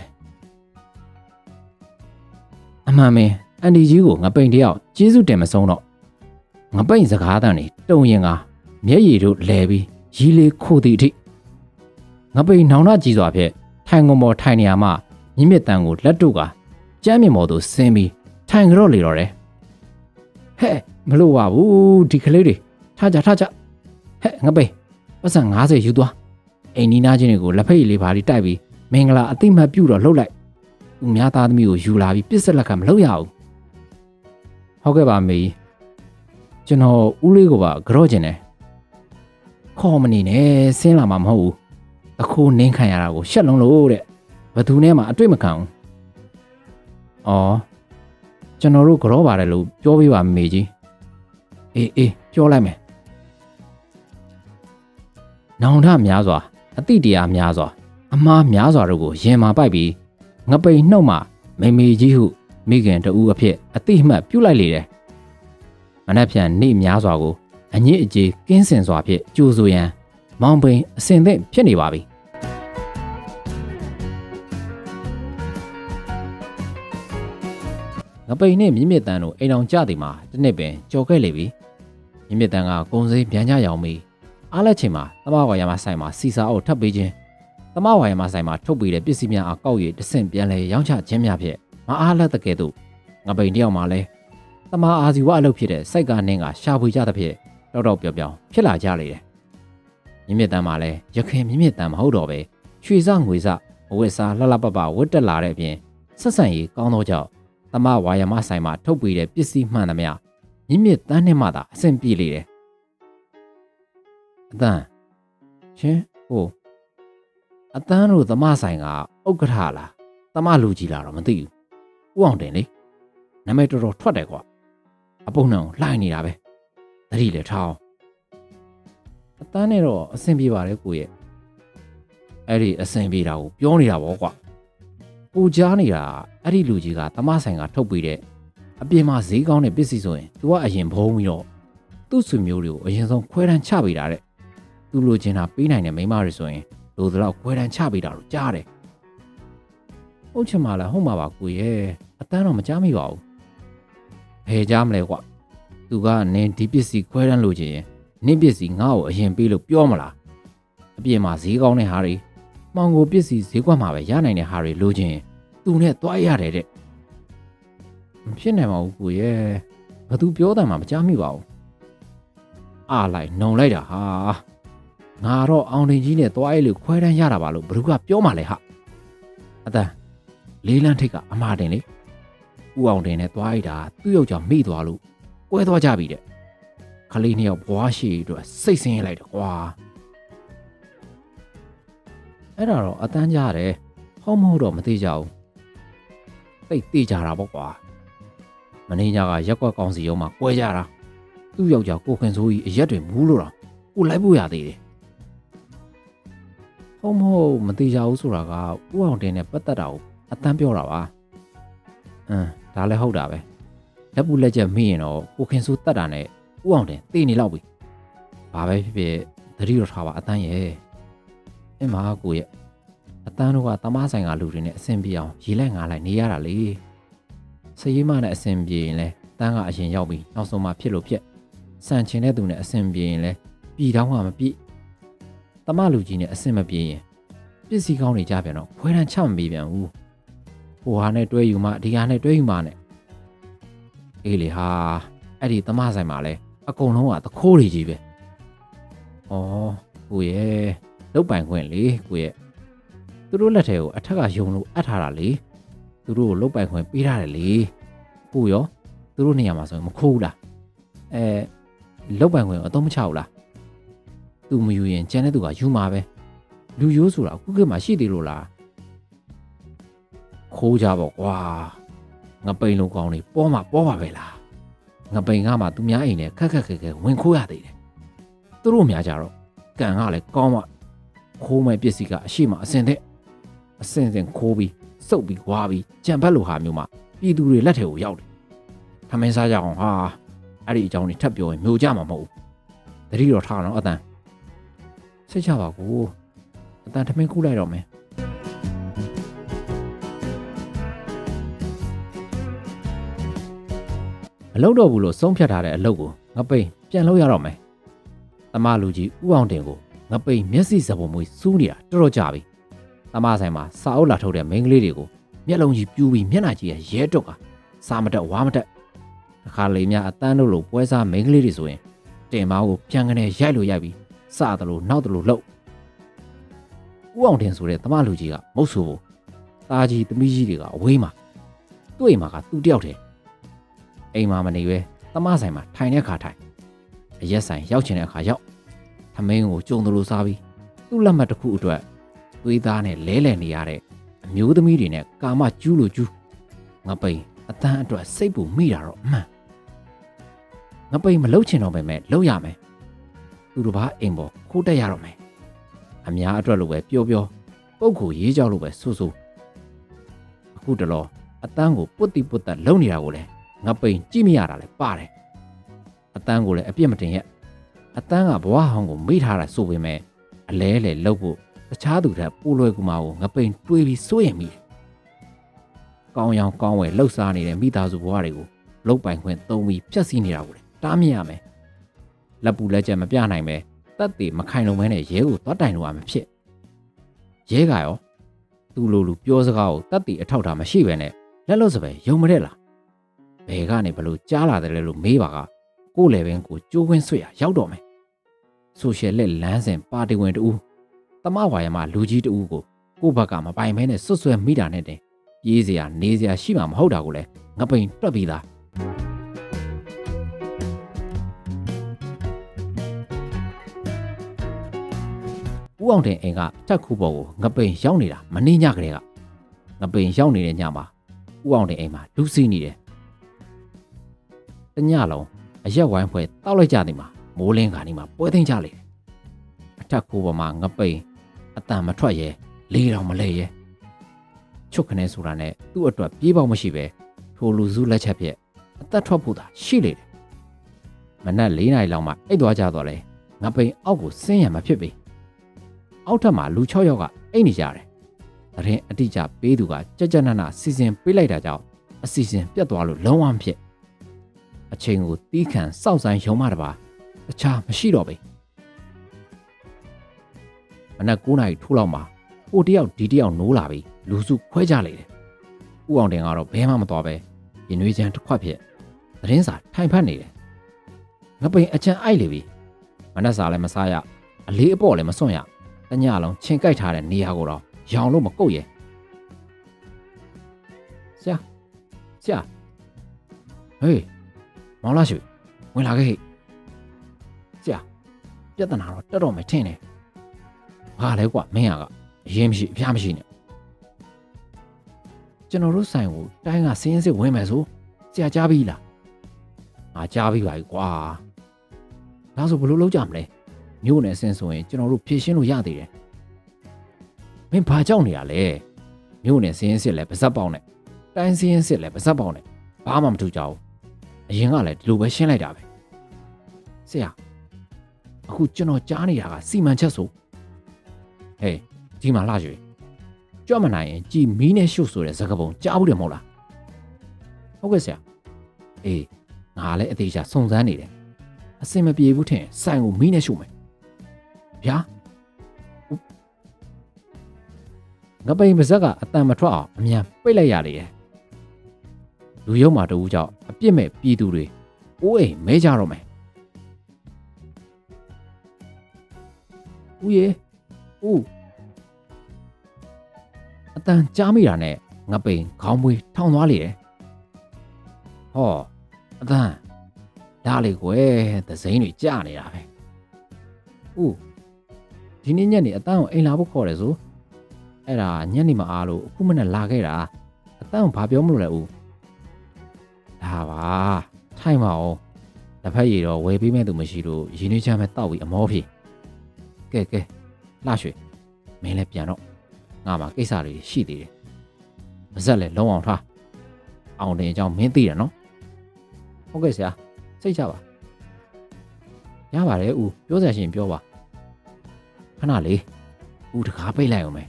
အမှန်မင်းအန်ဒီကြီးကိုငပိန်တယောက်ကျေးဇူးတင်မဆုံးတော့ငပိန်စကားတန်နေတုံရင်ကမျက်ရည်တို့လဲပြီးရီလေးခိုသည့်အထိငပိန်နောင်နာကြည့်စွာဖြင့်ထိုင်ကုန်ပေါ်ထိုင်နေရမှမြင့်မြတ်တန်ကိုလက်တို့ကကျမ်းမြင့်ပေါ်သို့ဆင်းပြီးထိုင်ကြော့လေတော့တယ်ဟဲ့မလို့ပါဘူးဒီကလေးတွေထားကြထားကြဟဲ့ငပိန်ပတ်စံငါးဆယ်ယူသွားအိမ်နီးနားချင်းတွေကိုလက်ဖက်ရည်လေးပါလေးတိုက်ပြီးမင်္ဂလာအသိမှတ်ပြုတော့လှုပ်လိုက်သူများသားသမီးကိုယူလာပြီးပြစ်ဆက်လက်ခံမလုပ်ရဘူးဟုတ်ကဲ့ပါမေကျွန်တော်ဦးလေးကိုပါကြော့ကျင်တယ်ခေါ်မနေနဲ့ဆင်းလာမှာမဟုတ်ဘူးအခုနင်းခံရတာကိုရှက်လုံးလို့တဲ့ဘသူနဲ့မှအတွေ့မခံဘူးအော်ကျွန်တော်တို့ကြောပါတယ်လို့ပြောပေးပါမေကြီးအေးအေးပြောလိုက်မယ်နောင်တများစွာအတိတရားများစွာအမားများစွာတို့ကိုရင်မာပိုက်ပြီးငပိန်နှုတ်မှမေမေကြီးဟုမိခင်တူအဖြစ်အတိအမှတ်ပြုလိုက်လေတယ်မနှက်ဖြန်နေများစွာကိုအညစ်အကြေးကင်းစင်စွာဖြင့်ကြိုးဆိုရန်မောင်ပိန်အစင်သင့်ဖြစ်နေပါပြီငပိန်နှင့်မြင့်မြတ်တန်တို့အိမ်အောင်ကြသည်မှာတစ်နှစ်ပင်ကြော်ခဲ့လေပြီမြင့်မြတ်တန်ကကုံစိမ်းပြန်ကြရောင်ပြီးအားလက်ချိန်မှာသမဝါယာမဆိုင်မှာစီစာအုပ်ထပ်ပေးခြင်းသမဝါယာမဆိုင်မှာထုတ်ပေးတဲ့ပစ္စည်းများအကောက်ရည်တဆင့်ပြန်လဲရောင်းချခြင်းများဖြင့်မအားလက်တကယ်သို့ငပိန်တယောက်မှလည်းသမအာဇီဝအလုပ်ဖြစ်တဲ့စိုက်ကနင်းကရှာဖွေကြသဖြင့်တောက်တောက်ပြောင်ပြောင်ဖြစ်လာကြလေတယ်မြင့်မြတ်တန်မှာလည်းရခင်မြင့်မြတ်တန်မဟုတ်တော့ပဲရွှေစငွေစအဝတ်စားလှလှပပဝတ်တက်လာတဲ့အပြင်ဆက်ဆံရေးကောင်းသောကြောင့်သမဝါယာမဆိုင်မှာထုတ်ပေးတဲ့ပစ္စည်းမှန်သမျှမြင့်မြတ်တန်နဲ့မှသာအဆင်ပြေလေတယ်အတန်ရှင်ဟိုအတန်းတို့သမဆိုင်ကဥက္ကဋ္ဌလားသမလူကြီးလားတော့မသိဘူးဥအောင်တင်လေနာမည်တော်တော်ထွက်တယ်ကွာအပုံနှံကိုလှိုင်းနေတာပဲသတိလည်းထားအောင်အတန်းနဲ့တော့အဆင်ပြေပါတယ်ကိုရဲ့အဲ့ဒီအဆင်ပြေတာကိုပြောနေတာပေါ့ကွာပူကြားနေတာအဲ့ဒီလူကြီးကသမဆိုင်ကထုတ်ပေးတဲ့အပြင်မှာဈေးကောင်းတဲ့ပစ္စည်းဆိုရင်သူကအရင်ဘုံပြီးတော့သူ့ဆွေမျိုးတွေကိုအရင်ဆုံးခွဲတန်းချပေးတာတဲ့သူလိုချင်တာပေးနိုင်တဲ့မိန်းမတွေဆိုရင်လိုသလောက်ခွဲတန်းချပေးတာလို့ကြားတယ်ဟုတ်ချင်မှလည်းဟုတ်မှာပါကိုရဲ့အတန်းတော့မကြားမိပါဘူးဘယ်ကြားမလဲကွာသူကနင်းဒီပစ္စည်းခွဲတန်းလိုချင်ရင်နင်းပစ္စည်းငါ့ကိုအရင်ပေးလို့ပြောမလားအပြင်မှာဈေးကောင်းတဲ့ဟာတွေမှောင်ကိုပစ္စည်းဈေးကွက်မှာပဲရနိုင်တဲ့ဟာတွေလိုချင်သူနဲ့တွားရတယ်တဲ့မဖြစ်နိုင်ပါဘူးကိုရဲ့ဘာသူပြောတယ်မှမကြားမိပါဘူးအားလိုက်နှုံလိုက်တာဟာငါတော့အောင်တင်ကြီးနဲ့တွားရလို့ခွဲတန်းရတာပါလို့ဘ누구ကပြောမှလဲဟာအတန်းလေးလန်းထိတ်ကအမှားတင်လေဥအောင်တင်နဲ့တွားရတာသူ့ယောက်ျားမိသွားလို့ကွဲသွားကြပြီတဲ့ခလေးနှစ်ယောက်ဘွားရှိအတွက်စိတ်ဆင်းရလိုက်တယ်ကွာအဲ့ဒါတော့အတန်းကြားတယ်ဟုတ်မဟုတ်တော့မသိကြဘူးသိသိကြတာပေါ့ကွာမင်းညာကရက်ကွက်ကောင်းစီရုံးမှာကွဲကြတာသူ့ယောက်ျားကိုခင်စိုးကြီးအရက်တွေမူးလို့တော့ကိုလိုက်ဖို့ရသေးတယ်ဟုတ်မဟုတ်မသိကြဘူးဆိုတာကဥအောင်တင်နဲ့ပတ်သက်တာကိုအတန်းပြောတာပါအင်းဒါလည်းဟုတ်တာပဲလက်ပူလက်ချက်မိရင်တော့ကိုခင်စိုးတတ်တာနဲ့ဥအောင်တင်သိနေလောက်ပြီဘာပဲဖြစ်ဖြစ်သတိတော်ထားပါအတန်းရဲ့အင်းမကိုရဲ့အတန်းတို့ကတမဆိုင်ကလူတွေနဲ့အဆင်ပြေအောင်ရေလိုက်ငါလိုက်နေရတာလေစရေးမနဲ့အဆင်ပြေရင်လဲတန်းကအရင်ရောက်ပြီးနောက်ဆုံးမှဖြစ်လို့ဖြစ်စံချင်တဲ့သူနဲ့အဆင်ပြေရင်လဲပြည်တောင်းကမပြည့်တမလူကြီးနဲ့အဆင်မပြေရင်ပစ္စည်းကောင်းတွေကြပြန်တော့ခွဲတန်းချမပေးပြန်ဘူးဟိုဟာနဲ့တွဲယူမှဒီဟာနဲ့တွဲယူမှနဲ့အေးလေဟာအဲ့ဒီတမဆိုင်မှာလဲအကုန်လုံးကသခိုးတွေကြီးပဲဩကိုရဲ့လုတ်ပိုင်ခွင့်လေကိုရဲ့သူတို့လက်ထဲကိုအထက်ကယုံလို့အပ်ထားတာလေသူတို့ကိုလုတ်ပိုင်ခွင့်ပေးထားတယ်လေကိုရောသူတို့နေရာမှာဆိုရင်မခိုးဘူးလားအဲလုတ်ပိုင်ခွင့်ကိုအသုံးမချဘူးလားသူမယူရင်ကျန်တဲ့သူကယူမှာပဲလူရိုးဆိုတာအခုခေတ်မှာရှိသေးလို့လားခိုးကြပေါ့ကွာငပိန်လုံးကောင်းနေပေါ်မှာပေါ်ပါပဲလားငပိန်ကမှသူများအိမ်နဲ့ခက်ခက်ခဲခဲဝင်ခိုးရသေးတယ်သူတို့များကြတော့ကံကလည်းကောင်းမှခိုးမဲ့ပစ္စည်းကအရှိမအစင်တဲ့အစင်စင်ခိုးပြီးစုပ်ပြီးဝါပြီးကြံဖက်လိုဟာမျိုးမှပြည်သူတွေလက်ထဲကိုရောက်တယ်ထမင်းစားကြအောင်ဟာအဲ့ဒီအကြောင်းတွေထပ်ပြောရင်မျိုးကြမှာမဟုတ်ဘူးတတိတော်ထားတော့အတန်စိတ်ချပါကိုအတန်ထမင်းကူးလိုက်တော့မယ်မလုပ်တော့ဘူးလို့ဆုံးဖြတ်ထားတဲ့အလုပ်ကိုငပိန်ပြန်လုပ်ရတော့မယ်တမလူကြီးဥအောင်တင်ကိုငပိန်မျက်စိစပုံမွေးစူးနေတာတော်တော်ကြာပြီတမဆိုင်မှာစာအုပ်လာထုတ်တဲ့မိန်းကလေးတွေကိုမျက်လုံးကြီးပြူးပြီးမျက်နှာကြီးကရဲတုတ်ကစားမတက်ဝါမတက်အခါလေးများအတန်းတို့လိုပွဲစားမိန်းကလေးတွေဆိုရင်တင်မောင်းကိုပြန်ကနေရိုက်လို့ရိုက်ပြီးစသလိုနောက်သလိုလှုပ်ဥအောင်တင်ဆိုတဲ့တမလူကြီးကမုတ်ဆိုးဖို့တာကြီးသမီးကြီးတွေကအဝေးမှာတွေ့မှာကသူ့တယောက်တည်းအိမ်မှာမနေပဲတမဆိုင်မှာထိုင်တဲ့အခါထိုင်အရက်ဆိုင်ရောက်ချင်တဲ့အခါရောက်ထမင်းကိုကြုံသလိုစားပြီးသူ့လက်မှတ်တစ်ခုအတွက်သွေးသားနဲ့လဲလှယ်နေရတဲ့အမျိုးသမီးတွေနဲ့ကာမကျူးလိုကျူးငပိန်အတန်းအတွက်စိတ်ပူမိတာတော့အမှန်ငပိန်မလှုပ်ချင်တော့ပဲမဲ့လှုပ်ရမယ်သူတို့ဘာအိမ်ပေါ်ခိုးတက်ရတော့မယ်အများအတွက်လိုပဲပျော်ပျော်ပုတ်ကိုရေးကြောက်လို့ပဲဆူဆူအခုတလောအတန်းကိုပုတ်တိပုတ်တက်လုံနေတာကိုလေငပိန်ကြည့်မရတာလဲပါတယ်အတန်းကိုလည်းအပြစ်မတင်ရဲ့အတန်းကဘဝဟောင်းကိုမိထားတာဆိုပေမဲ့အလဲလေလှုပ်ဖို့တခြားသူတွေပိုလွယ်ကူမှာကိုငပိန်တွေးပြီးစိုးရင်မိတယ်ကောင်းရောင်ကောင်းဝယ်လှုပ်ရှားနေတဲ့မိသားစုဘဝတွေကိုလုတ်ပိုင်ခွင့်သုံးပြီးဖျက်ဆီးနေတာကိုလေတားမြစ်ရမယ်လက်ပူလက်ချက်မပြနိုင်ပဲတက်တည်မခိုင်လုံမဲနဲ့ရဲကိုသွားတိုင်လို့ရမှာဖြစ်ရဲကရောသူ့လိုလူပြောစကားကိုတက်တည်အထောက်ထားမရှိပဲနဲ့လက်လို့စပဲယုံမတဲ့လားဘယ်ကနေဘလို့ကြားလာတယ်လဲလို့မေးပါကကိုယ်လည်းပင်ကိုကြိုးခွင်းဆွရရောက်တော့မယ်ဆိုရှယ်လက်လမ်းစဉ်ပါတီဝင်တူတမဝါရမလူကြီးတူကိုကိုယ့်ဘက်ကမပိုင်မဲနဲ့ဆွဆွဲမိတာနဲ့တင်ပြေးစရာနေစရာရှိမှာမဟုတ်တာကိုလည်းငပိန်တွက်ပြီးသားဦးအောင်တင်အိမ်ကတက်ခုပေါ်ကိုငပိန်ရောက်နေတာမနှင်းညကလေးကငပိန်ရောက်နေတဲ့ညမှာဦးအောင်တင်အိမ်မှာလူစီးနေတယ်တညလုံးအရက်ဝိုင်းဖွဲတောက်လိုက်ကြသည်မှာမိုးလင်းခါနေမှာပွဲသိမ်းကြလေအထက်ကိုပေါ်မှာငပိန်အတန်မထွက်ရဲလေးတော်မလဲရဲချွတ်ခနဲဆိုတာနဲ့သူ့အတွက်ပြေးပေါက်မရှိပဲထိုလူစုလက်ချက်ပြက်အသက်ထွက်ဖို့သာရှိလေတယ်မနက်၄နာရီလောက်မှအိတ်သွားကြတော့လေငပိန်အောက်ကိုဆင်းရမှာဖြစ်ပြီအောက်ထပ်မှာလူ၆ယောက်ကအိတ်နေကြတယ်သတင်းအတိအကျပေးသူကကြက်ကြက်နက်နက်စီစဉ်ပေးလိုက်တာကြောင့်အစီအစဉ်ပြတ်သွားလို့လုံးဝမဖြစ်အချိန်ကိုတီးခံစောင့်ဆိုင်ရုံမှတပါတခြားမရှိတော့ဘူးမနက်၉နာရီထိုးလောက်မှာဟိုတယောက်ဒီတယောက်နိုးလာပြီးလူစုခွဲကြလေတယ်ဥအောင်တင်ကတော့ဘဲမှမသွားပဲရင်နွေးချမ်းတစ်ခွက်ဖြစ်သတင်းစာထိုင်ဖတ်နေတယ်ငပိန်အချမ်းအိုက်လေပြီမနက်စာလည်းမစားရအလေးအပေါ့လည်းမစွန့်ရတညလုံးချင်းကြိုက်ထားတဲ့နေရာကိုတော့ရောင်လို့မကုတ်ရဲဆရာဆရာဟေးမောင်လာရွှေဝင်လာခဲ့ဟဲ့ဆရာပြဿနာတော့တော်တော်မထင်နဲ့ဘာလဲကွာမင်းကအရင်မရှိအဖျားမရှိနဲ့ကျွန်တော်တို့ဆိုင်ကိုတိုင်းကစင်းစစ်ဝင်မယ်ဆိုဆရာကြားပြီလားငါကြားပြီပါကွာဒါဆိုဘယ်လိုလုပ်ကြမလဲမြို့နယ်ဆင်းဆိုရင်ကျွန်တော်တို့ဖြည့်ရှင်းလို့ရသေးတယ်မင်းဘာကြောက်နေရလဲမြို့နယ်စင်းစစ်လဲပါဇက်ပေါက်နဲ့တိုင်းစင်းစစ်လဲပါဇက်ပေါက်နဲ့ဘာမှမထူကြဘူးအရင်ကလည်းဒီလိုပဲရှင်းလိုက်တာပဲဆရာအခုကျွန်တော်ကြားနေတာကစီမံချက်ဆိုဟေးဒီမှာလာရွှေကြွမနိုင်ရင်ကြည်မီးနဲ့ရှုပ်ဆိုတဲ့စကားပုံကြားဘူးတယ်မဟုတ်လားဟုတ်ကဲ့ဆရာအေးငါလည်းအသေးချာစုံစမ်းနေတယ်အစင်မပြေဘူးထင်ဆိုင်ကိုမီးနဲ့ရှုပ်မယ်ဗျာငပိန်ပါဇက်ကအတန်မထွက်အောင်အမြန်ပိတ်လိုက်ရလေရဲ့လူရုံမာတူကြောင့်အပြစ်မဲ့ပြည်သူတွေအိုးအိမ်မဲကြတော့မယ်ဦးရေဦးအတန်ကြားမိတာနဲ့ငပိန်ခေါင်းမွေးထောင်သွားလေတယ်ဟောအတန်ဒါလေကွယ်သစိမ်းတွေကြာနေတာပဲဦးဒီနေ့ညနေအတန်းကိုအိမ်လာဖို့ခေါ်တယ်ဆိုအဲ့ဒါညနေမအားလို့အခုမနဲ့လာခဲ့တာအတန်းကိုဘာပြောမလို့လဲဦးဒါပါထိုင်ပါအောင်တစ်ဖက်ရည်တော့ဝယ်ပေးမဲ့သူမရှိလို့ရင်းနှီးချမ်းမဲ့တောက်ပြီးအမောဖြေကဲကဲလှရွှေမင်းလည်းပြန်တော့ငါမှကိစ္စတွေရှိသေးတယ်မဆက်လဲလုံးအောင်ထားအောင်တင်အကြောင်းမင်းသိတယ်နော်ဟုတ်ကဲ့ဆရာစိတ်ချပါရပါတယ်ဦးပြောစရာရှင်ပြောပါခဏလေးဦးတကားပိတ်လိုက်အောင်မယ်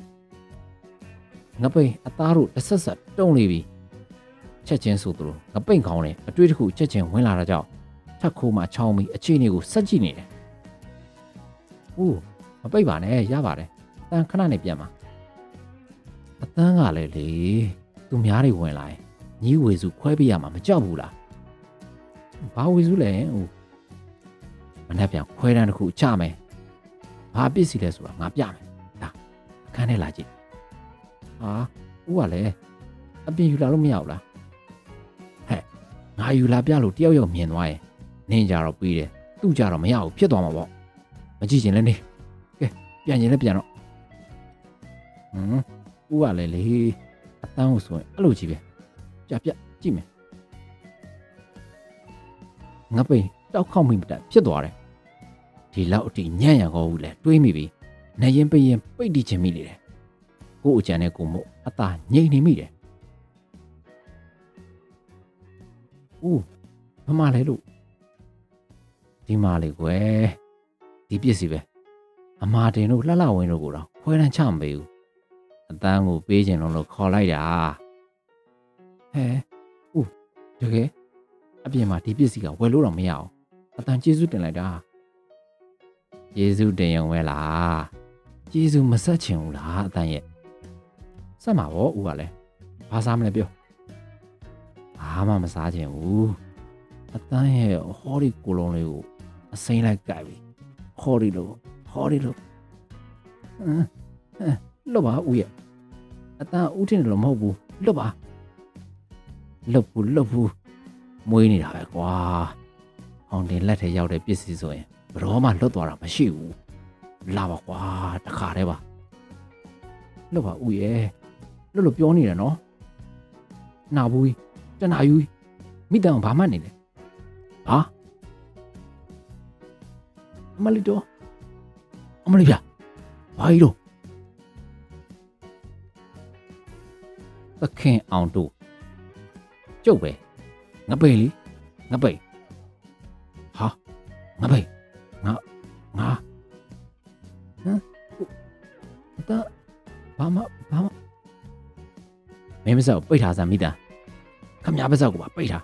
ငါပိတ်အသားတို့တစ်ဆက်ဆက်တုံးနေပြီချက်ချင်းဆိုသူတို့ငါပိတ်ခေါင်းနဲ့အတွေ့တစ်ခုချက်ချင်းဝင်လာတာကြောင့်ထက်ခိုးမှချောင်းပြီးအခြေအနေကိုစက်ကြည့်နေတယ်ဦးမပိတ်ပါနဲ့ရပါတယ်အတန်းခဏနေပြန်ပါအတန်းကလည်းလေသူများတွေဝင်လာရင်ညီဝေစုခွဲပေးရမှာမကြောက်ဘူးလားဘာဝေစုလဲဦးမနေ့ပြန်ခွဲတန်းတစ်ခုချမယ်ဘာပစ္စည်းလဲဆိုတာငါပြမယ်ဒါအခန်းထဲလာကြည့်ဟာဦးကလည်းအပြင်ယူလာလို့မရဘူးလားဟဲ့ငါယူလာပြလို့တယောက်ယောက်မြင်သွားရင်နင်းကြတော့ပြီးတယ်သူ့ကြတော့မရဘူးဖြစ်သွားမှာပေါ့မကြည့်ချင်လဲနေကဲပြန်ရင်လည်းပြန်တော့ဟွန်းဦးကလည်းလေအတန်းကိုဆိုရင်အဲ့လိုကြီးပဲကြပြကြည့်မယ်ငါပိန်တောက်ခေါက်မိမတတ်ဖြစ်သွားတယ်ဒီလောက်အထိညံ့ရကောဘူးလေတွေးမိပြီနေရင်ပိရင်ပိတ်တိချင်မိလေတယ်ကို့အကြံနဲ့ကိုမို့အသာငြိမ်နေမိတယ်ဦးမမလဲလို့ဒီမလေးကွယ်ဒီပစ္စည်းပဲအမာတင်တို့လှလှဝင်းတို့ကိုတော့ခွဲတန်းချမပေးဘူးအတန်းကိုပေးခြင်းလုံးလို့ခေါ်လိုက်တာဟဲဦးတကယ်အပြင်မှာဒီပစ္စည်းကဝယ်လို့တော့မရအောင်အတန်းကျေးဇူးတင်လိုက်တာကျေးဇူးတင်ရုံပဲလားကျေးဇူးမဆက်ချင်ဘူးလားအတန်းရဲ့ဆက်မှာပေါ့ဦးကလည်းဘာစားမလဲပြောဘာမှမစားချင်ဘူးအတန်းရဲ့ဟောဒီကိုလုံးလေးကိုအစိမ့်လိုက်ကြပြီဟောဒီလို့ဟောဒီလို့ဟမ်ဟမ်လွတ်ပါဦးရဲ့အတန်းဦးထင်တယ်လို့မဟုတ်ဘူးလွတ်ပါလွတ်ဘူးလွတ်ဘူးမွေးနေတာပဲကွာအောင်တင်လက်ထဲရောက်တဲ့ပစ္စည်းဆိုရင်ဘယ်တော့မှလွတ်သွားတာမရှိဘူးလာပါကွာတခါတည်းပါလွတ်ပါဦးရဲ့လွတ်လို့ပြောနေတယ်နော်နာဘူးတနာယူမိတန်ဘာမှနေလဲဟာအမလီတော့အမလီပြဘာကြီးတော့သခင်အောင်တို့ကျုပ်ပဲငပိန်လीငပိန်ဟာငပိန်ငါငါဟမ်တာဘာမဘာမမင်းမစောပိတ်ထားစမ်းမိသားခမများပါစောက်ကိုပါပိတ်ထား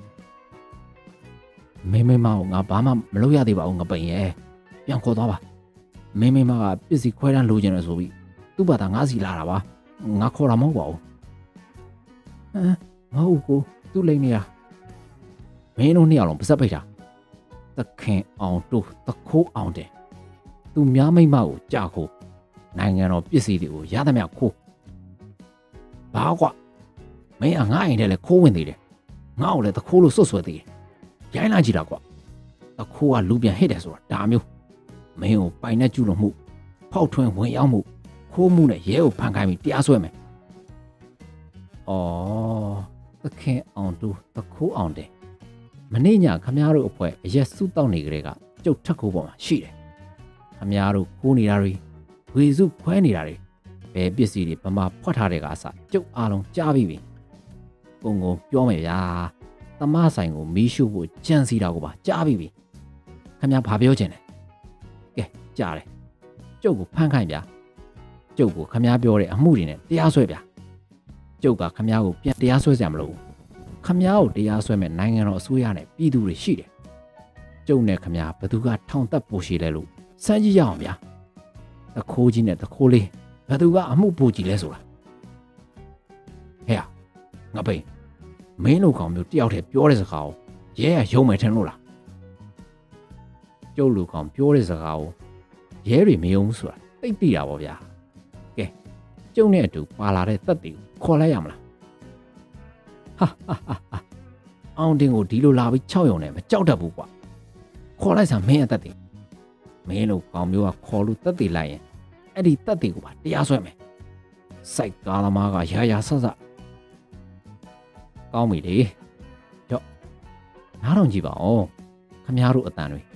မင်းမမောင်ငါဘာမှမလုပ်ရသေးပါဘူးငပိန်ရဲ့ပြန်ခေါ်သွားပါမင်းမမောင်ကပစ္စည်းခွဲတန်းလိုချင်တယ်ဆိုပြီးသူ့ဘာသာငါစီလာတာပါငါခေါ်တာမဟုတ်ပါဘူးဟမ်မဟုတ်ကိုသူ့လိမ့်နေတာမင်းတို့နှစ်ယောက်လုံးပါစက်ပိတ်တာသခင်အောင်တို့သခိုးအောင်တယ်သူများမိမ့်မကိုကြာခိုးနိုင်ငံတော်ပစ္စည်းတွေကိုရသမျှခိုးဘာကွာမင်းကငါ့အိမ်ထဲလဲခိုးဝင်သေးတယ်ငါ့ကိုလည်းသခိုးလို့စွတ်ဆွဲသေးတယ်ရိုင်းလာကြည့်တာကွာသခိုးကလူပြန်ဟစ်တယ်ဆိုတာဒါမျိုးမင်းကိုပိုင်နဲ့ကျူးလွန်မှုဖောက်ထွင်းဝင်ရောက်မှုခိုးမှုနဲ့ရဲကိုဖမ်းခိုင်းပြီးတရားစွဲမယ်အော်သခင်အောင်တို့သခိုးအောင်တယ်မနေ့ညခမားတို့အဖွဲ့အရက်စုတောက်နေကြတဲ့ကကျုပ်ထက်ခိုးပေါ်မှာရှိတယ်ခမားတို့ခိုးနေတာတွေဝေစုခွဲနေတာတွေဘယ်ပစ္စည်းတွေဗမာဖွက်ထားတဲ့ကအစကျုပ်အားလုံးကြားပြီးပြီပုံကိုပြောမယ်ဗျာသမားဆိုင်ကိုမီးရှို့ဖို့ကြံစီတာကိုပါကြားပြီးပြီခမားဘာပြောချင်လဲကဲကြားတယ်ကျုပ်ကိုဖမ်းခိုင်းဗျာကျုပ်ကိုခမားပြောတဲ့အမှုတွေနဲ့တရားစွဲဗျာကျုပ်ကခမားကိုပြန်တရားစွဲစရာမလိုဘူးခမားကိုတရားစွဲမဲ့နိုင်ငံတော်အစိုးရနဲ့ပြည်သူတွေရှိတယ်ကျုပ်နဲ့ခမားဘသူကထောင်တက်ပို့ရှိလဲလို့စမ်းကြည့်ရအောင်ဗျာတခိုးကြီးနဲ့တခိုးလေးဘသူကအမှုပို့ကြည့်လဲဆိုတာဟဲ့ငါပိန်မင်းတို့ကောင်မျိုးတယောက်တည်းပြောတဲ့စကားကိုရဲရရုံမယ်ထင်လို့လားကျုပ်လူကောင်ပြောတဲ့စကားကိုရဲတွေမယုံဘူးဆိုတာသိသိတာပေါ့ဗျာကဲကျုပ်နဲ့အတူပါလာတဲ့သက်တွေကိုခေါ်လိုက်ရမလားဟာဟာဟာအောင်တင်ကိုဒီလိုလာပြီး၆ရုံနဲ့မကြောက်တတ်ဘူးကွာခေါ်လိုက်စမ်းမင်းအသက်တွေမင်းတို့ကောင်မျိုးကခေါ်လို့တက်တည်လိုက်ရင်အဲ့ဒီတက်တည်ကိုပါတရားစွဲမယ်စိုက်ကားသမားကရာရာဆဆကောင်းပြီလေကြော့နားတော့ကြည့်ပါဦးခမရတို့အတန်တွေ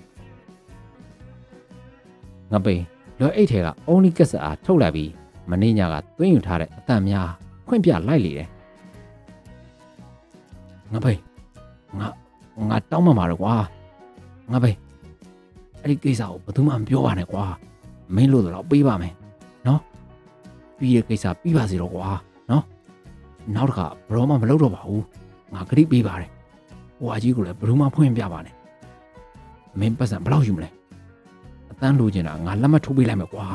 ငပိန်လွယ်အိတ်ထဲကအုံးနီကက်ဆက်အားထုတ်လိုက်ပြီးမင်းညာကသွင်းယူထားတဲ့အတန်များခွင့်ပြလိုက်လေတယ်ငပိန်ငါငါတောင်းမှမှာတော့ကွာငပိန်အဲ့ဒီကိစ္စကိုဘယ်သူမှမပြောပါနဲ့ကွာမင်းလို့တော့ပေးပါမယ်နော်ပြီးရဲ့ကိစ္စပြီးပါစေတော့ကွာနော်နောက်တစ်ခါဘရောမှမလုပ်တော့ပါဘူးငါခရီးပေးပါတယ်ဟိုအကြီးကိုလည်းဘယ်သူမှဖွင့်ပြပါနဲ့မင်းပတ်စံဘယ်လောက်ယူမလဲအတန်းလိုချင်တာငါလက်မထိုးပေးလိုက်မယ်ကွာ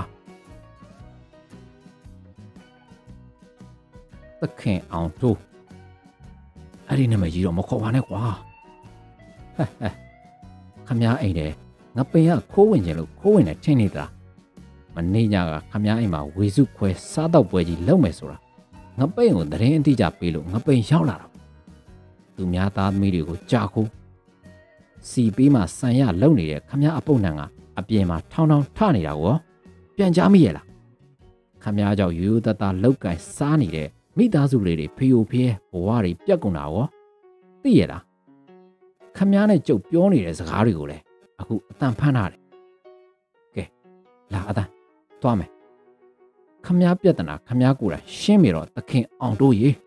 သခင်အောင်တို့အဲ့ဒီနာမည်ကြီးတော့မခေါ်ပါနဲ့ကွာဟဲ့ဟဲ့ခမည်းအိမ်တယ်ငါပင်ကခိုးဝင်ခြင်းလို့ခိုးဝင်တယ်ထင်နေတာမနေ့ညကခမည်းအိမ်မှာဝေစုခွဲစားတော့ပွဲကြီးလုပ်မယ်ဆိုတာငါပိန်ကိုသတင်းအတိအကျပေးလို့ငါပိန်ရောက်လာတာသူများသားသမီးတွေကိုကြာခိုးစီပေးမှဆန်ရလုံနေတဲ့ခမည်းအပုတ်နံကအပြင်မှာထောင်းထောင်းထနေတာကိုပြန်ကြားမိရဲ့လားခမည်းကြောင့်ယူယူတတလောက်ကင်စားနေတဲ့မိသားစုလေးတွေဖေယိုဖျဲဘဝတွေပြက်ကုန်တာရောသိရလားခမည်းနဲ့ကြုတ်ပြောနေတဲ့စကားတွေကိုလည်းအခုအတန်ဖမ်းထားတယ်ကဲလာအတန်သွားမယ်ခမည်းပြက်တနာခမည်းကိုယ်တိုင်ရှင်းမိတော့သခင်အောင်တို့ရေ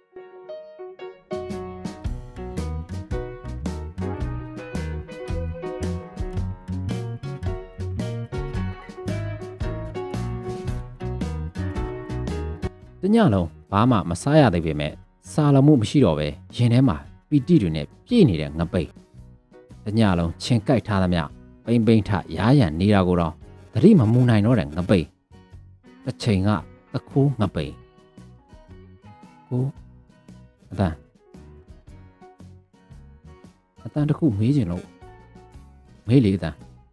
တညလုံးဘာမှမစားရသေးပေမဲ့စားလမှုမရှိတော့ပဲရင်ထဲမှာပီတိတွေနဲ့ပြည့်နေတဲ့ငပိတ်တညလုံးချင်းကြိုက်ထားသမျှပိမ့်ပိမ့်ထရားရံနေတာကိုတော့သတိမမူနိုင်တော့တဲ့ငပိတ်တစ်ချိန်ကသခိုးငပိတ်ကိုအတန်အတန်တခုမေးချင်လို့မေးလေအတန်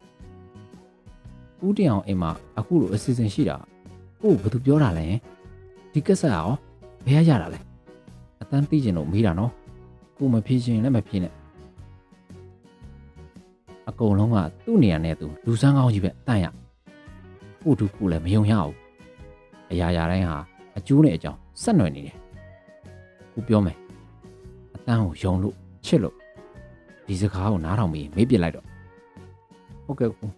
ဦးတင်အောင်အိမ်မှာအခုလိုအစီအစဉ်ရှိတာကိုဘယ်သူပြောတာလဲဒီကစားရောဘယ်ရရတာလဲအတန်းသိကျင်လို့မေးတာနော်ကိုမဖြေချင်လည်းမဖြေနဲ့အကုန်လုံးကသူ့နေရာနဲ့သူလူစမ်းကောင်းကြီးပဲအတန်းရကိုတူကိုလည်းမယုံရဘူးအရာရာတိုင်းဟာအကျိုးနဲ့အကြောင်းဆက်နွယ်နေတယ်ကိုပြောမယ်အတန်းကိုယုံလို့ချစ်လို့ဒီစကားကိုနားထောင်ပြီးမေးပြလိုက်တော့ဟုတ်ကဲ့ကို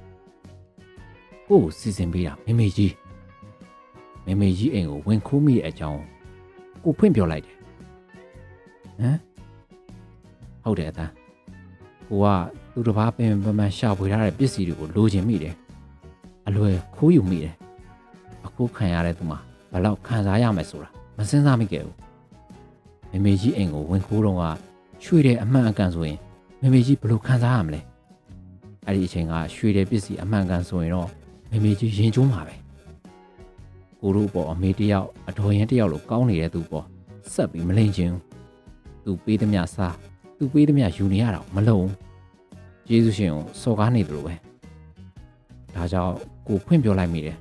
ကိုစီစဉ်ပေးတာမေမေကြီးမေမေကြီးအိမ်ကိုဝင်ခိုးမိတဲ့အကြောင်းကိုဖွင့်ပြောလိုက်တယ်ဟမ်ဟုတ်တယ်အသားကိုကသူတစ်ပါးပင်ပမှန်ရှာဖွေထားတဲ့ပစ္စည်းတွေကိုလိုချင်မိတယ်အလွယ်ခိုးယူမိတယ်အခုခံရတဲ့သူမှာဘယ်လောက်ခံစားရမယ်ဆိုတာမစင်စားမိခဲ့ဘူးမေမေကြီးအိမ်ကိုဝင်ခိုးတော့ကရွှေတဲ့အမှန်အကန်ဆိုရင်မေမေကြီးဘယ်လိုခံစားရမလဲအဲ့ဒီအချိန်ကရွှေတဲ့ပစ္စည်းအမှန်ကန်ဆိုရင်တော့မေမေကြီးရင်ကျိုးမှာပဲကိုတို့ပေါ်အမေတယောက်အတော်ရင်တယောက်လိုကောင်းနေတဲ့သူပေါ်ဆက်ပြီးမလိမ့်ချင်သူပေးသမျှစားသူပေးသမျှယူနေရတာမလုံးကျေးဇူးရှင်ကိုစော်ကားနေတယ်လို့ပဲဒါကြောင့်ကိုဖွင့်ပြောလိုက်မိတယ်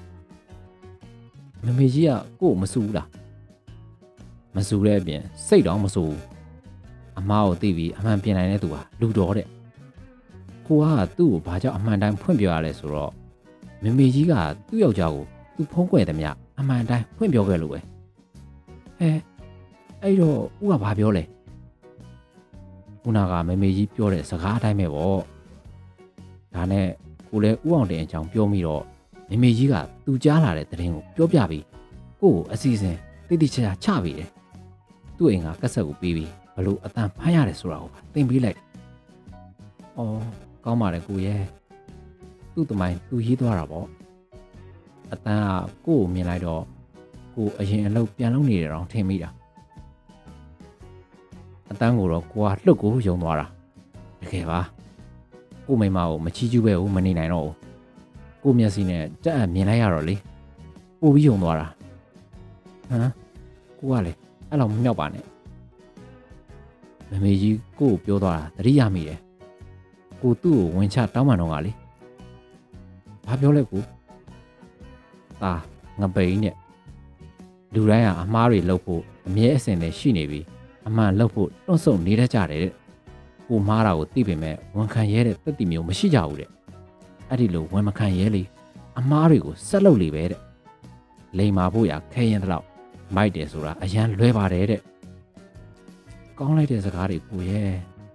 မမေကြီးကကို့မစူဘူးလားမစူတဲ့အပြင်စိတ်တော့မစူဘူးအမားကိုသိပြီးအမှန်ပြင်နိုင်တဲ့သူဟာလူတော်တဲ့ကိုကသူ့ကိုဘာကြောင့်အမှန်တိုင်းဖွင့်ပြောရလဲဆိုတော့မမေကြီးကသူ့ယောက်ျားကိုသူဖုံးကွယ်သမျှအမှန်တိုင်းဖွင့်ပြောခဲ့လို့ပဲဟဲအဲ့တော့ဦးကဘာပြောလဲခုနကမမေကြီးပြောတဲ့စကားအတိုင်းပဲပေါ့ဒါနဲ့ကိုလည်းဦးအောင်တင်အကြောင်းပြောမိတော့မမေကြီးကသူကြားလာတဲ့သတင်းကိုပြောပြပြီးကို့ကိုအစီအစဉ်တိတိကျကျချပေးတယ်သူ့အိမ်ကကက်ဆက်ကိုပေးပြီးဘလို့အတန်ဖမ်းရတယ်ဆိုတာကိုသင်ပေးလိုက်အော်ကောင်းပါတယ်ကိုရဲ့သူ့တမိုင်းသူရေးသွားတာပေါ့အတန်းကကို့ကိုမြင်လိုက်တော့ကိုအရင်အလုပ်ပြန်လုပ်နေတယ်တော့ထင်မိတာအတန်းကိုတော့ကိုကလှုပ်ကိုယုံသွားတာတကယ်ပါကိုမိမကိုမချီးကျူးပဲဘူးမနေနိုင်တော့ဘူးကိုမျက်စိနဲ့တက်အပ်မြင်လိုက်ရတော့လေပို့ပြီးယုံသွားတာဟမ်ကိုကလေအဲ့လောက်မမြောက်ပါနဲ့မမေကြီးကိုကိုပြောသွားတာသတိရမိတယ်ကိုသူ့ကိုဝင်ချတောင်းပန်တော့ကလေဘာပြောလဲကိုအာငပိန်နဲ့လူတိုင်းကအမားတွေလှုပ်ဖို့အမြဲအစင်နဲ့ရှိနေပြီးအမှန်လှုပ်ဖို့တွန့်ဆုတ်နေတတ်ကြတယ်တဲ့ကိုမားတာကိုသိပေမဲ့ဝန်ခံရဲတဲ့တက်တီမျိုးမရှိကြဘူးတဲ့အဲ့ဒီလိုဝန်မခံရဲလေအမားတွေကိုဆက်လုပ်လေပဲတဲ့လိန်မာဖို့ရခဲရင်တော့မိုက်တယ်ဆိုတာအရန်လွဲပါတယ်တဲ့ကောင်းလိုက်တဲ့စကားတွေကိုရဲ့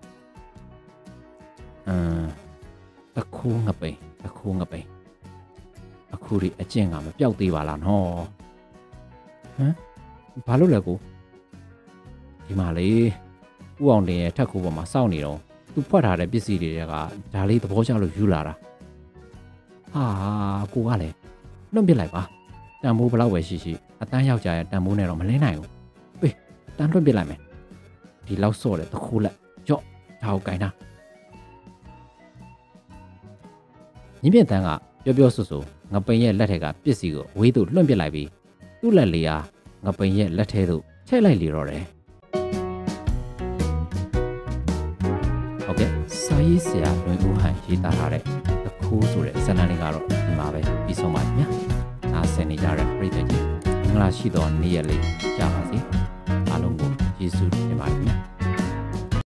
အမ်တခိုးငပိန်တခိုးငပိန်အခုဒီအကျင့်ကမပြောက်သေးပါလားနော်ဟမ်ဘာလို့လဲကိုဒီမှာလေဥအောင်တင်ရဲ့ထက်ခိုးပေါ်မှာစောင့်နေတော့သူဖွက်ထားတဲ့ပစ္စည်းတွေကဒါလေးသဘောကျလို့ယူလာတာဟာကိုကလည်းလွန့်ပစ်လိုက်ပါတန်ဖိုးဘလောက်ပဲရှိရှိအတန်းယောက်ျားရဲ့တန်ဖိုးနဲ့တော့မလင်းနိုင်ဘူးပေးတန်းလွန့်ပစ်လိုက်မယ်ဒီလောက်စော့တဲ့တခိုးလက်ကြော့ဒါကိုကင်တာညင်းပြတန်းကပြောပြောဆိုဆိုငပိန်ရဲ့လက်ထက်ကပစ္စည်းကိုဝေးသို့လွန့်ပစ်လိုက်ပြီးသူ့လက်လေးဟာငပိန်ရဲ့လက်ထဲသို့ထည့်လိုက်လေတော့တယ်ဟုတ်ကဲ့စာရေးဆရာလွင်ဦးဟန်ရေးသားထားတဲ့တခိုးဆိုတဲ့ဇာတ်လမ်းလေးကတော့ဒီမှာပဲပြီးဆုံးပါပြီညာနားဆင်နေကြတဲ့ပရိသတ်ကြီးမင်္ဂလာရှိသောနေ့ရက်လေးကြာပါစေအားလုံးကိုယေရှုတင်ပါတယ်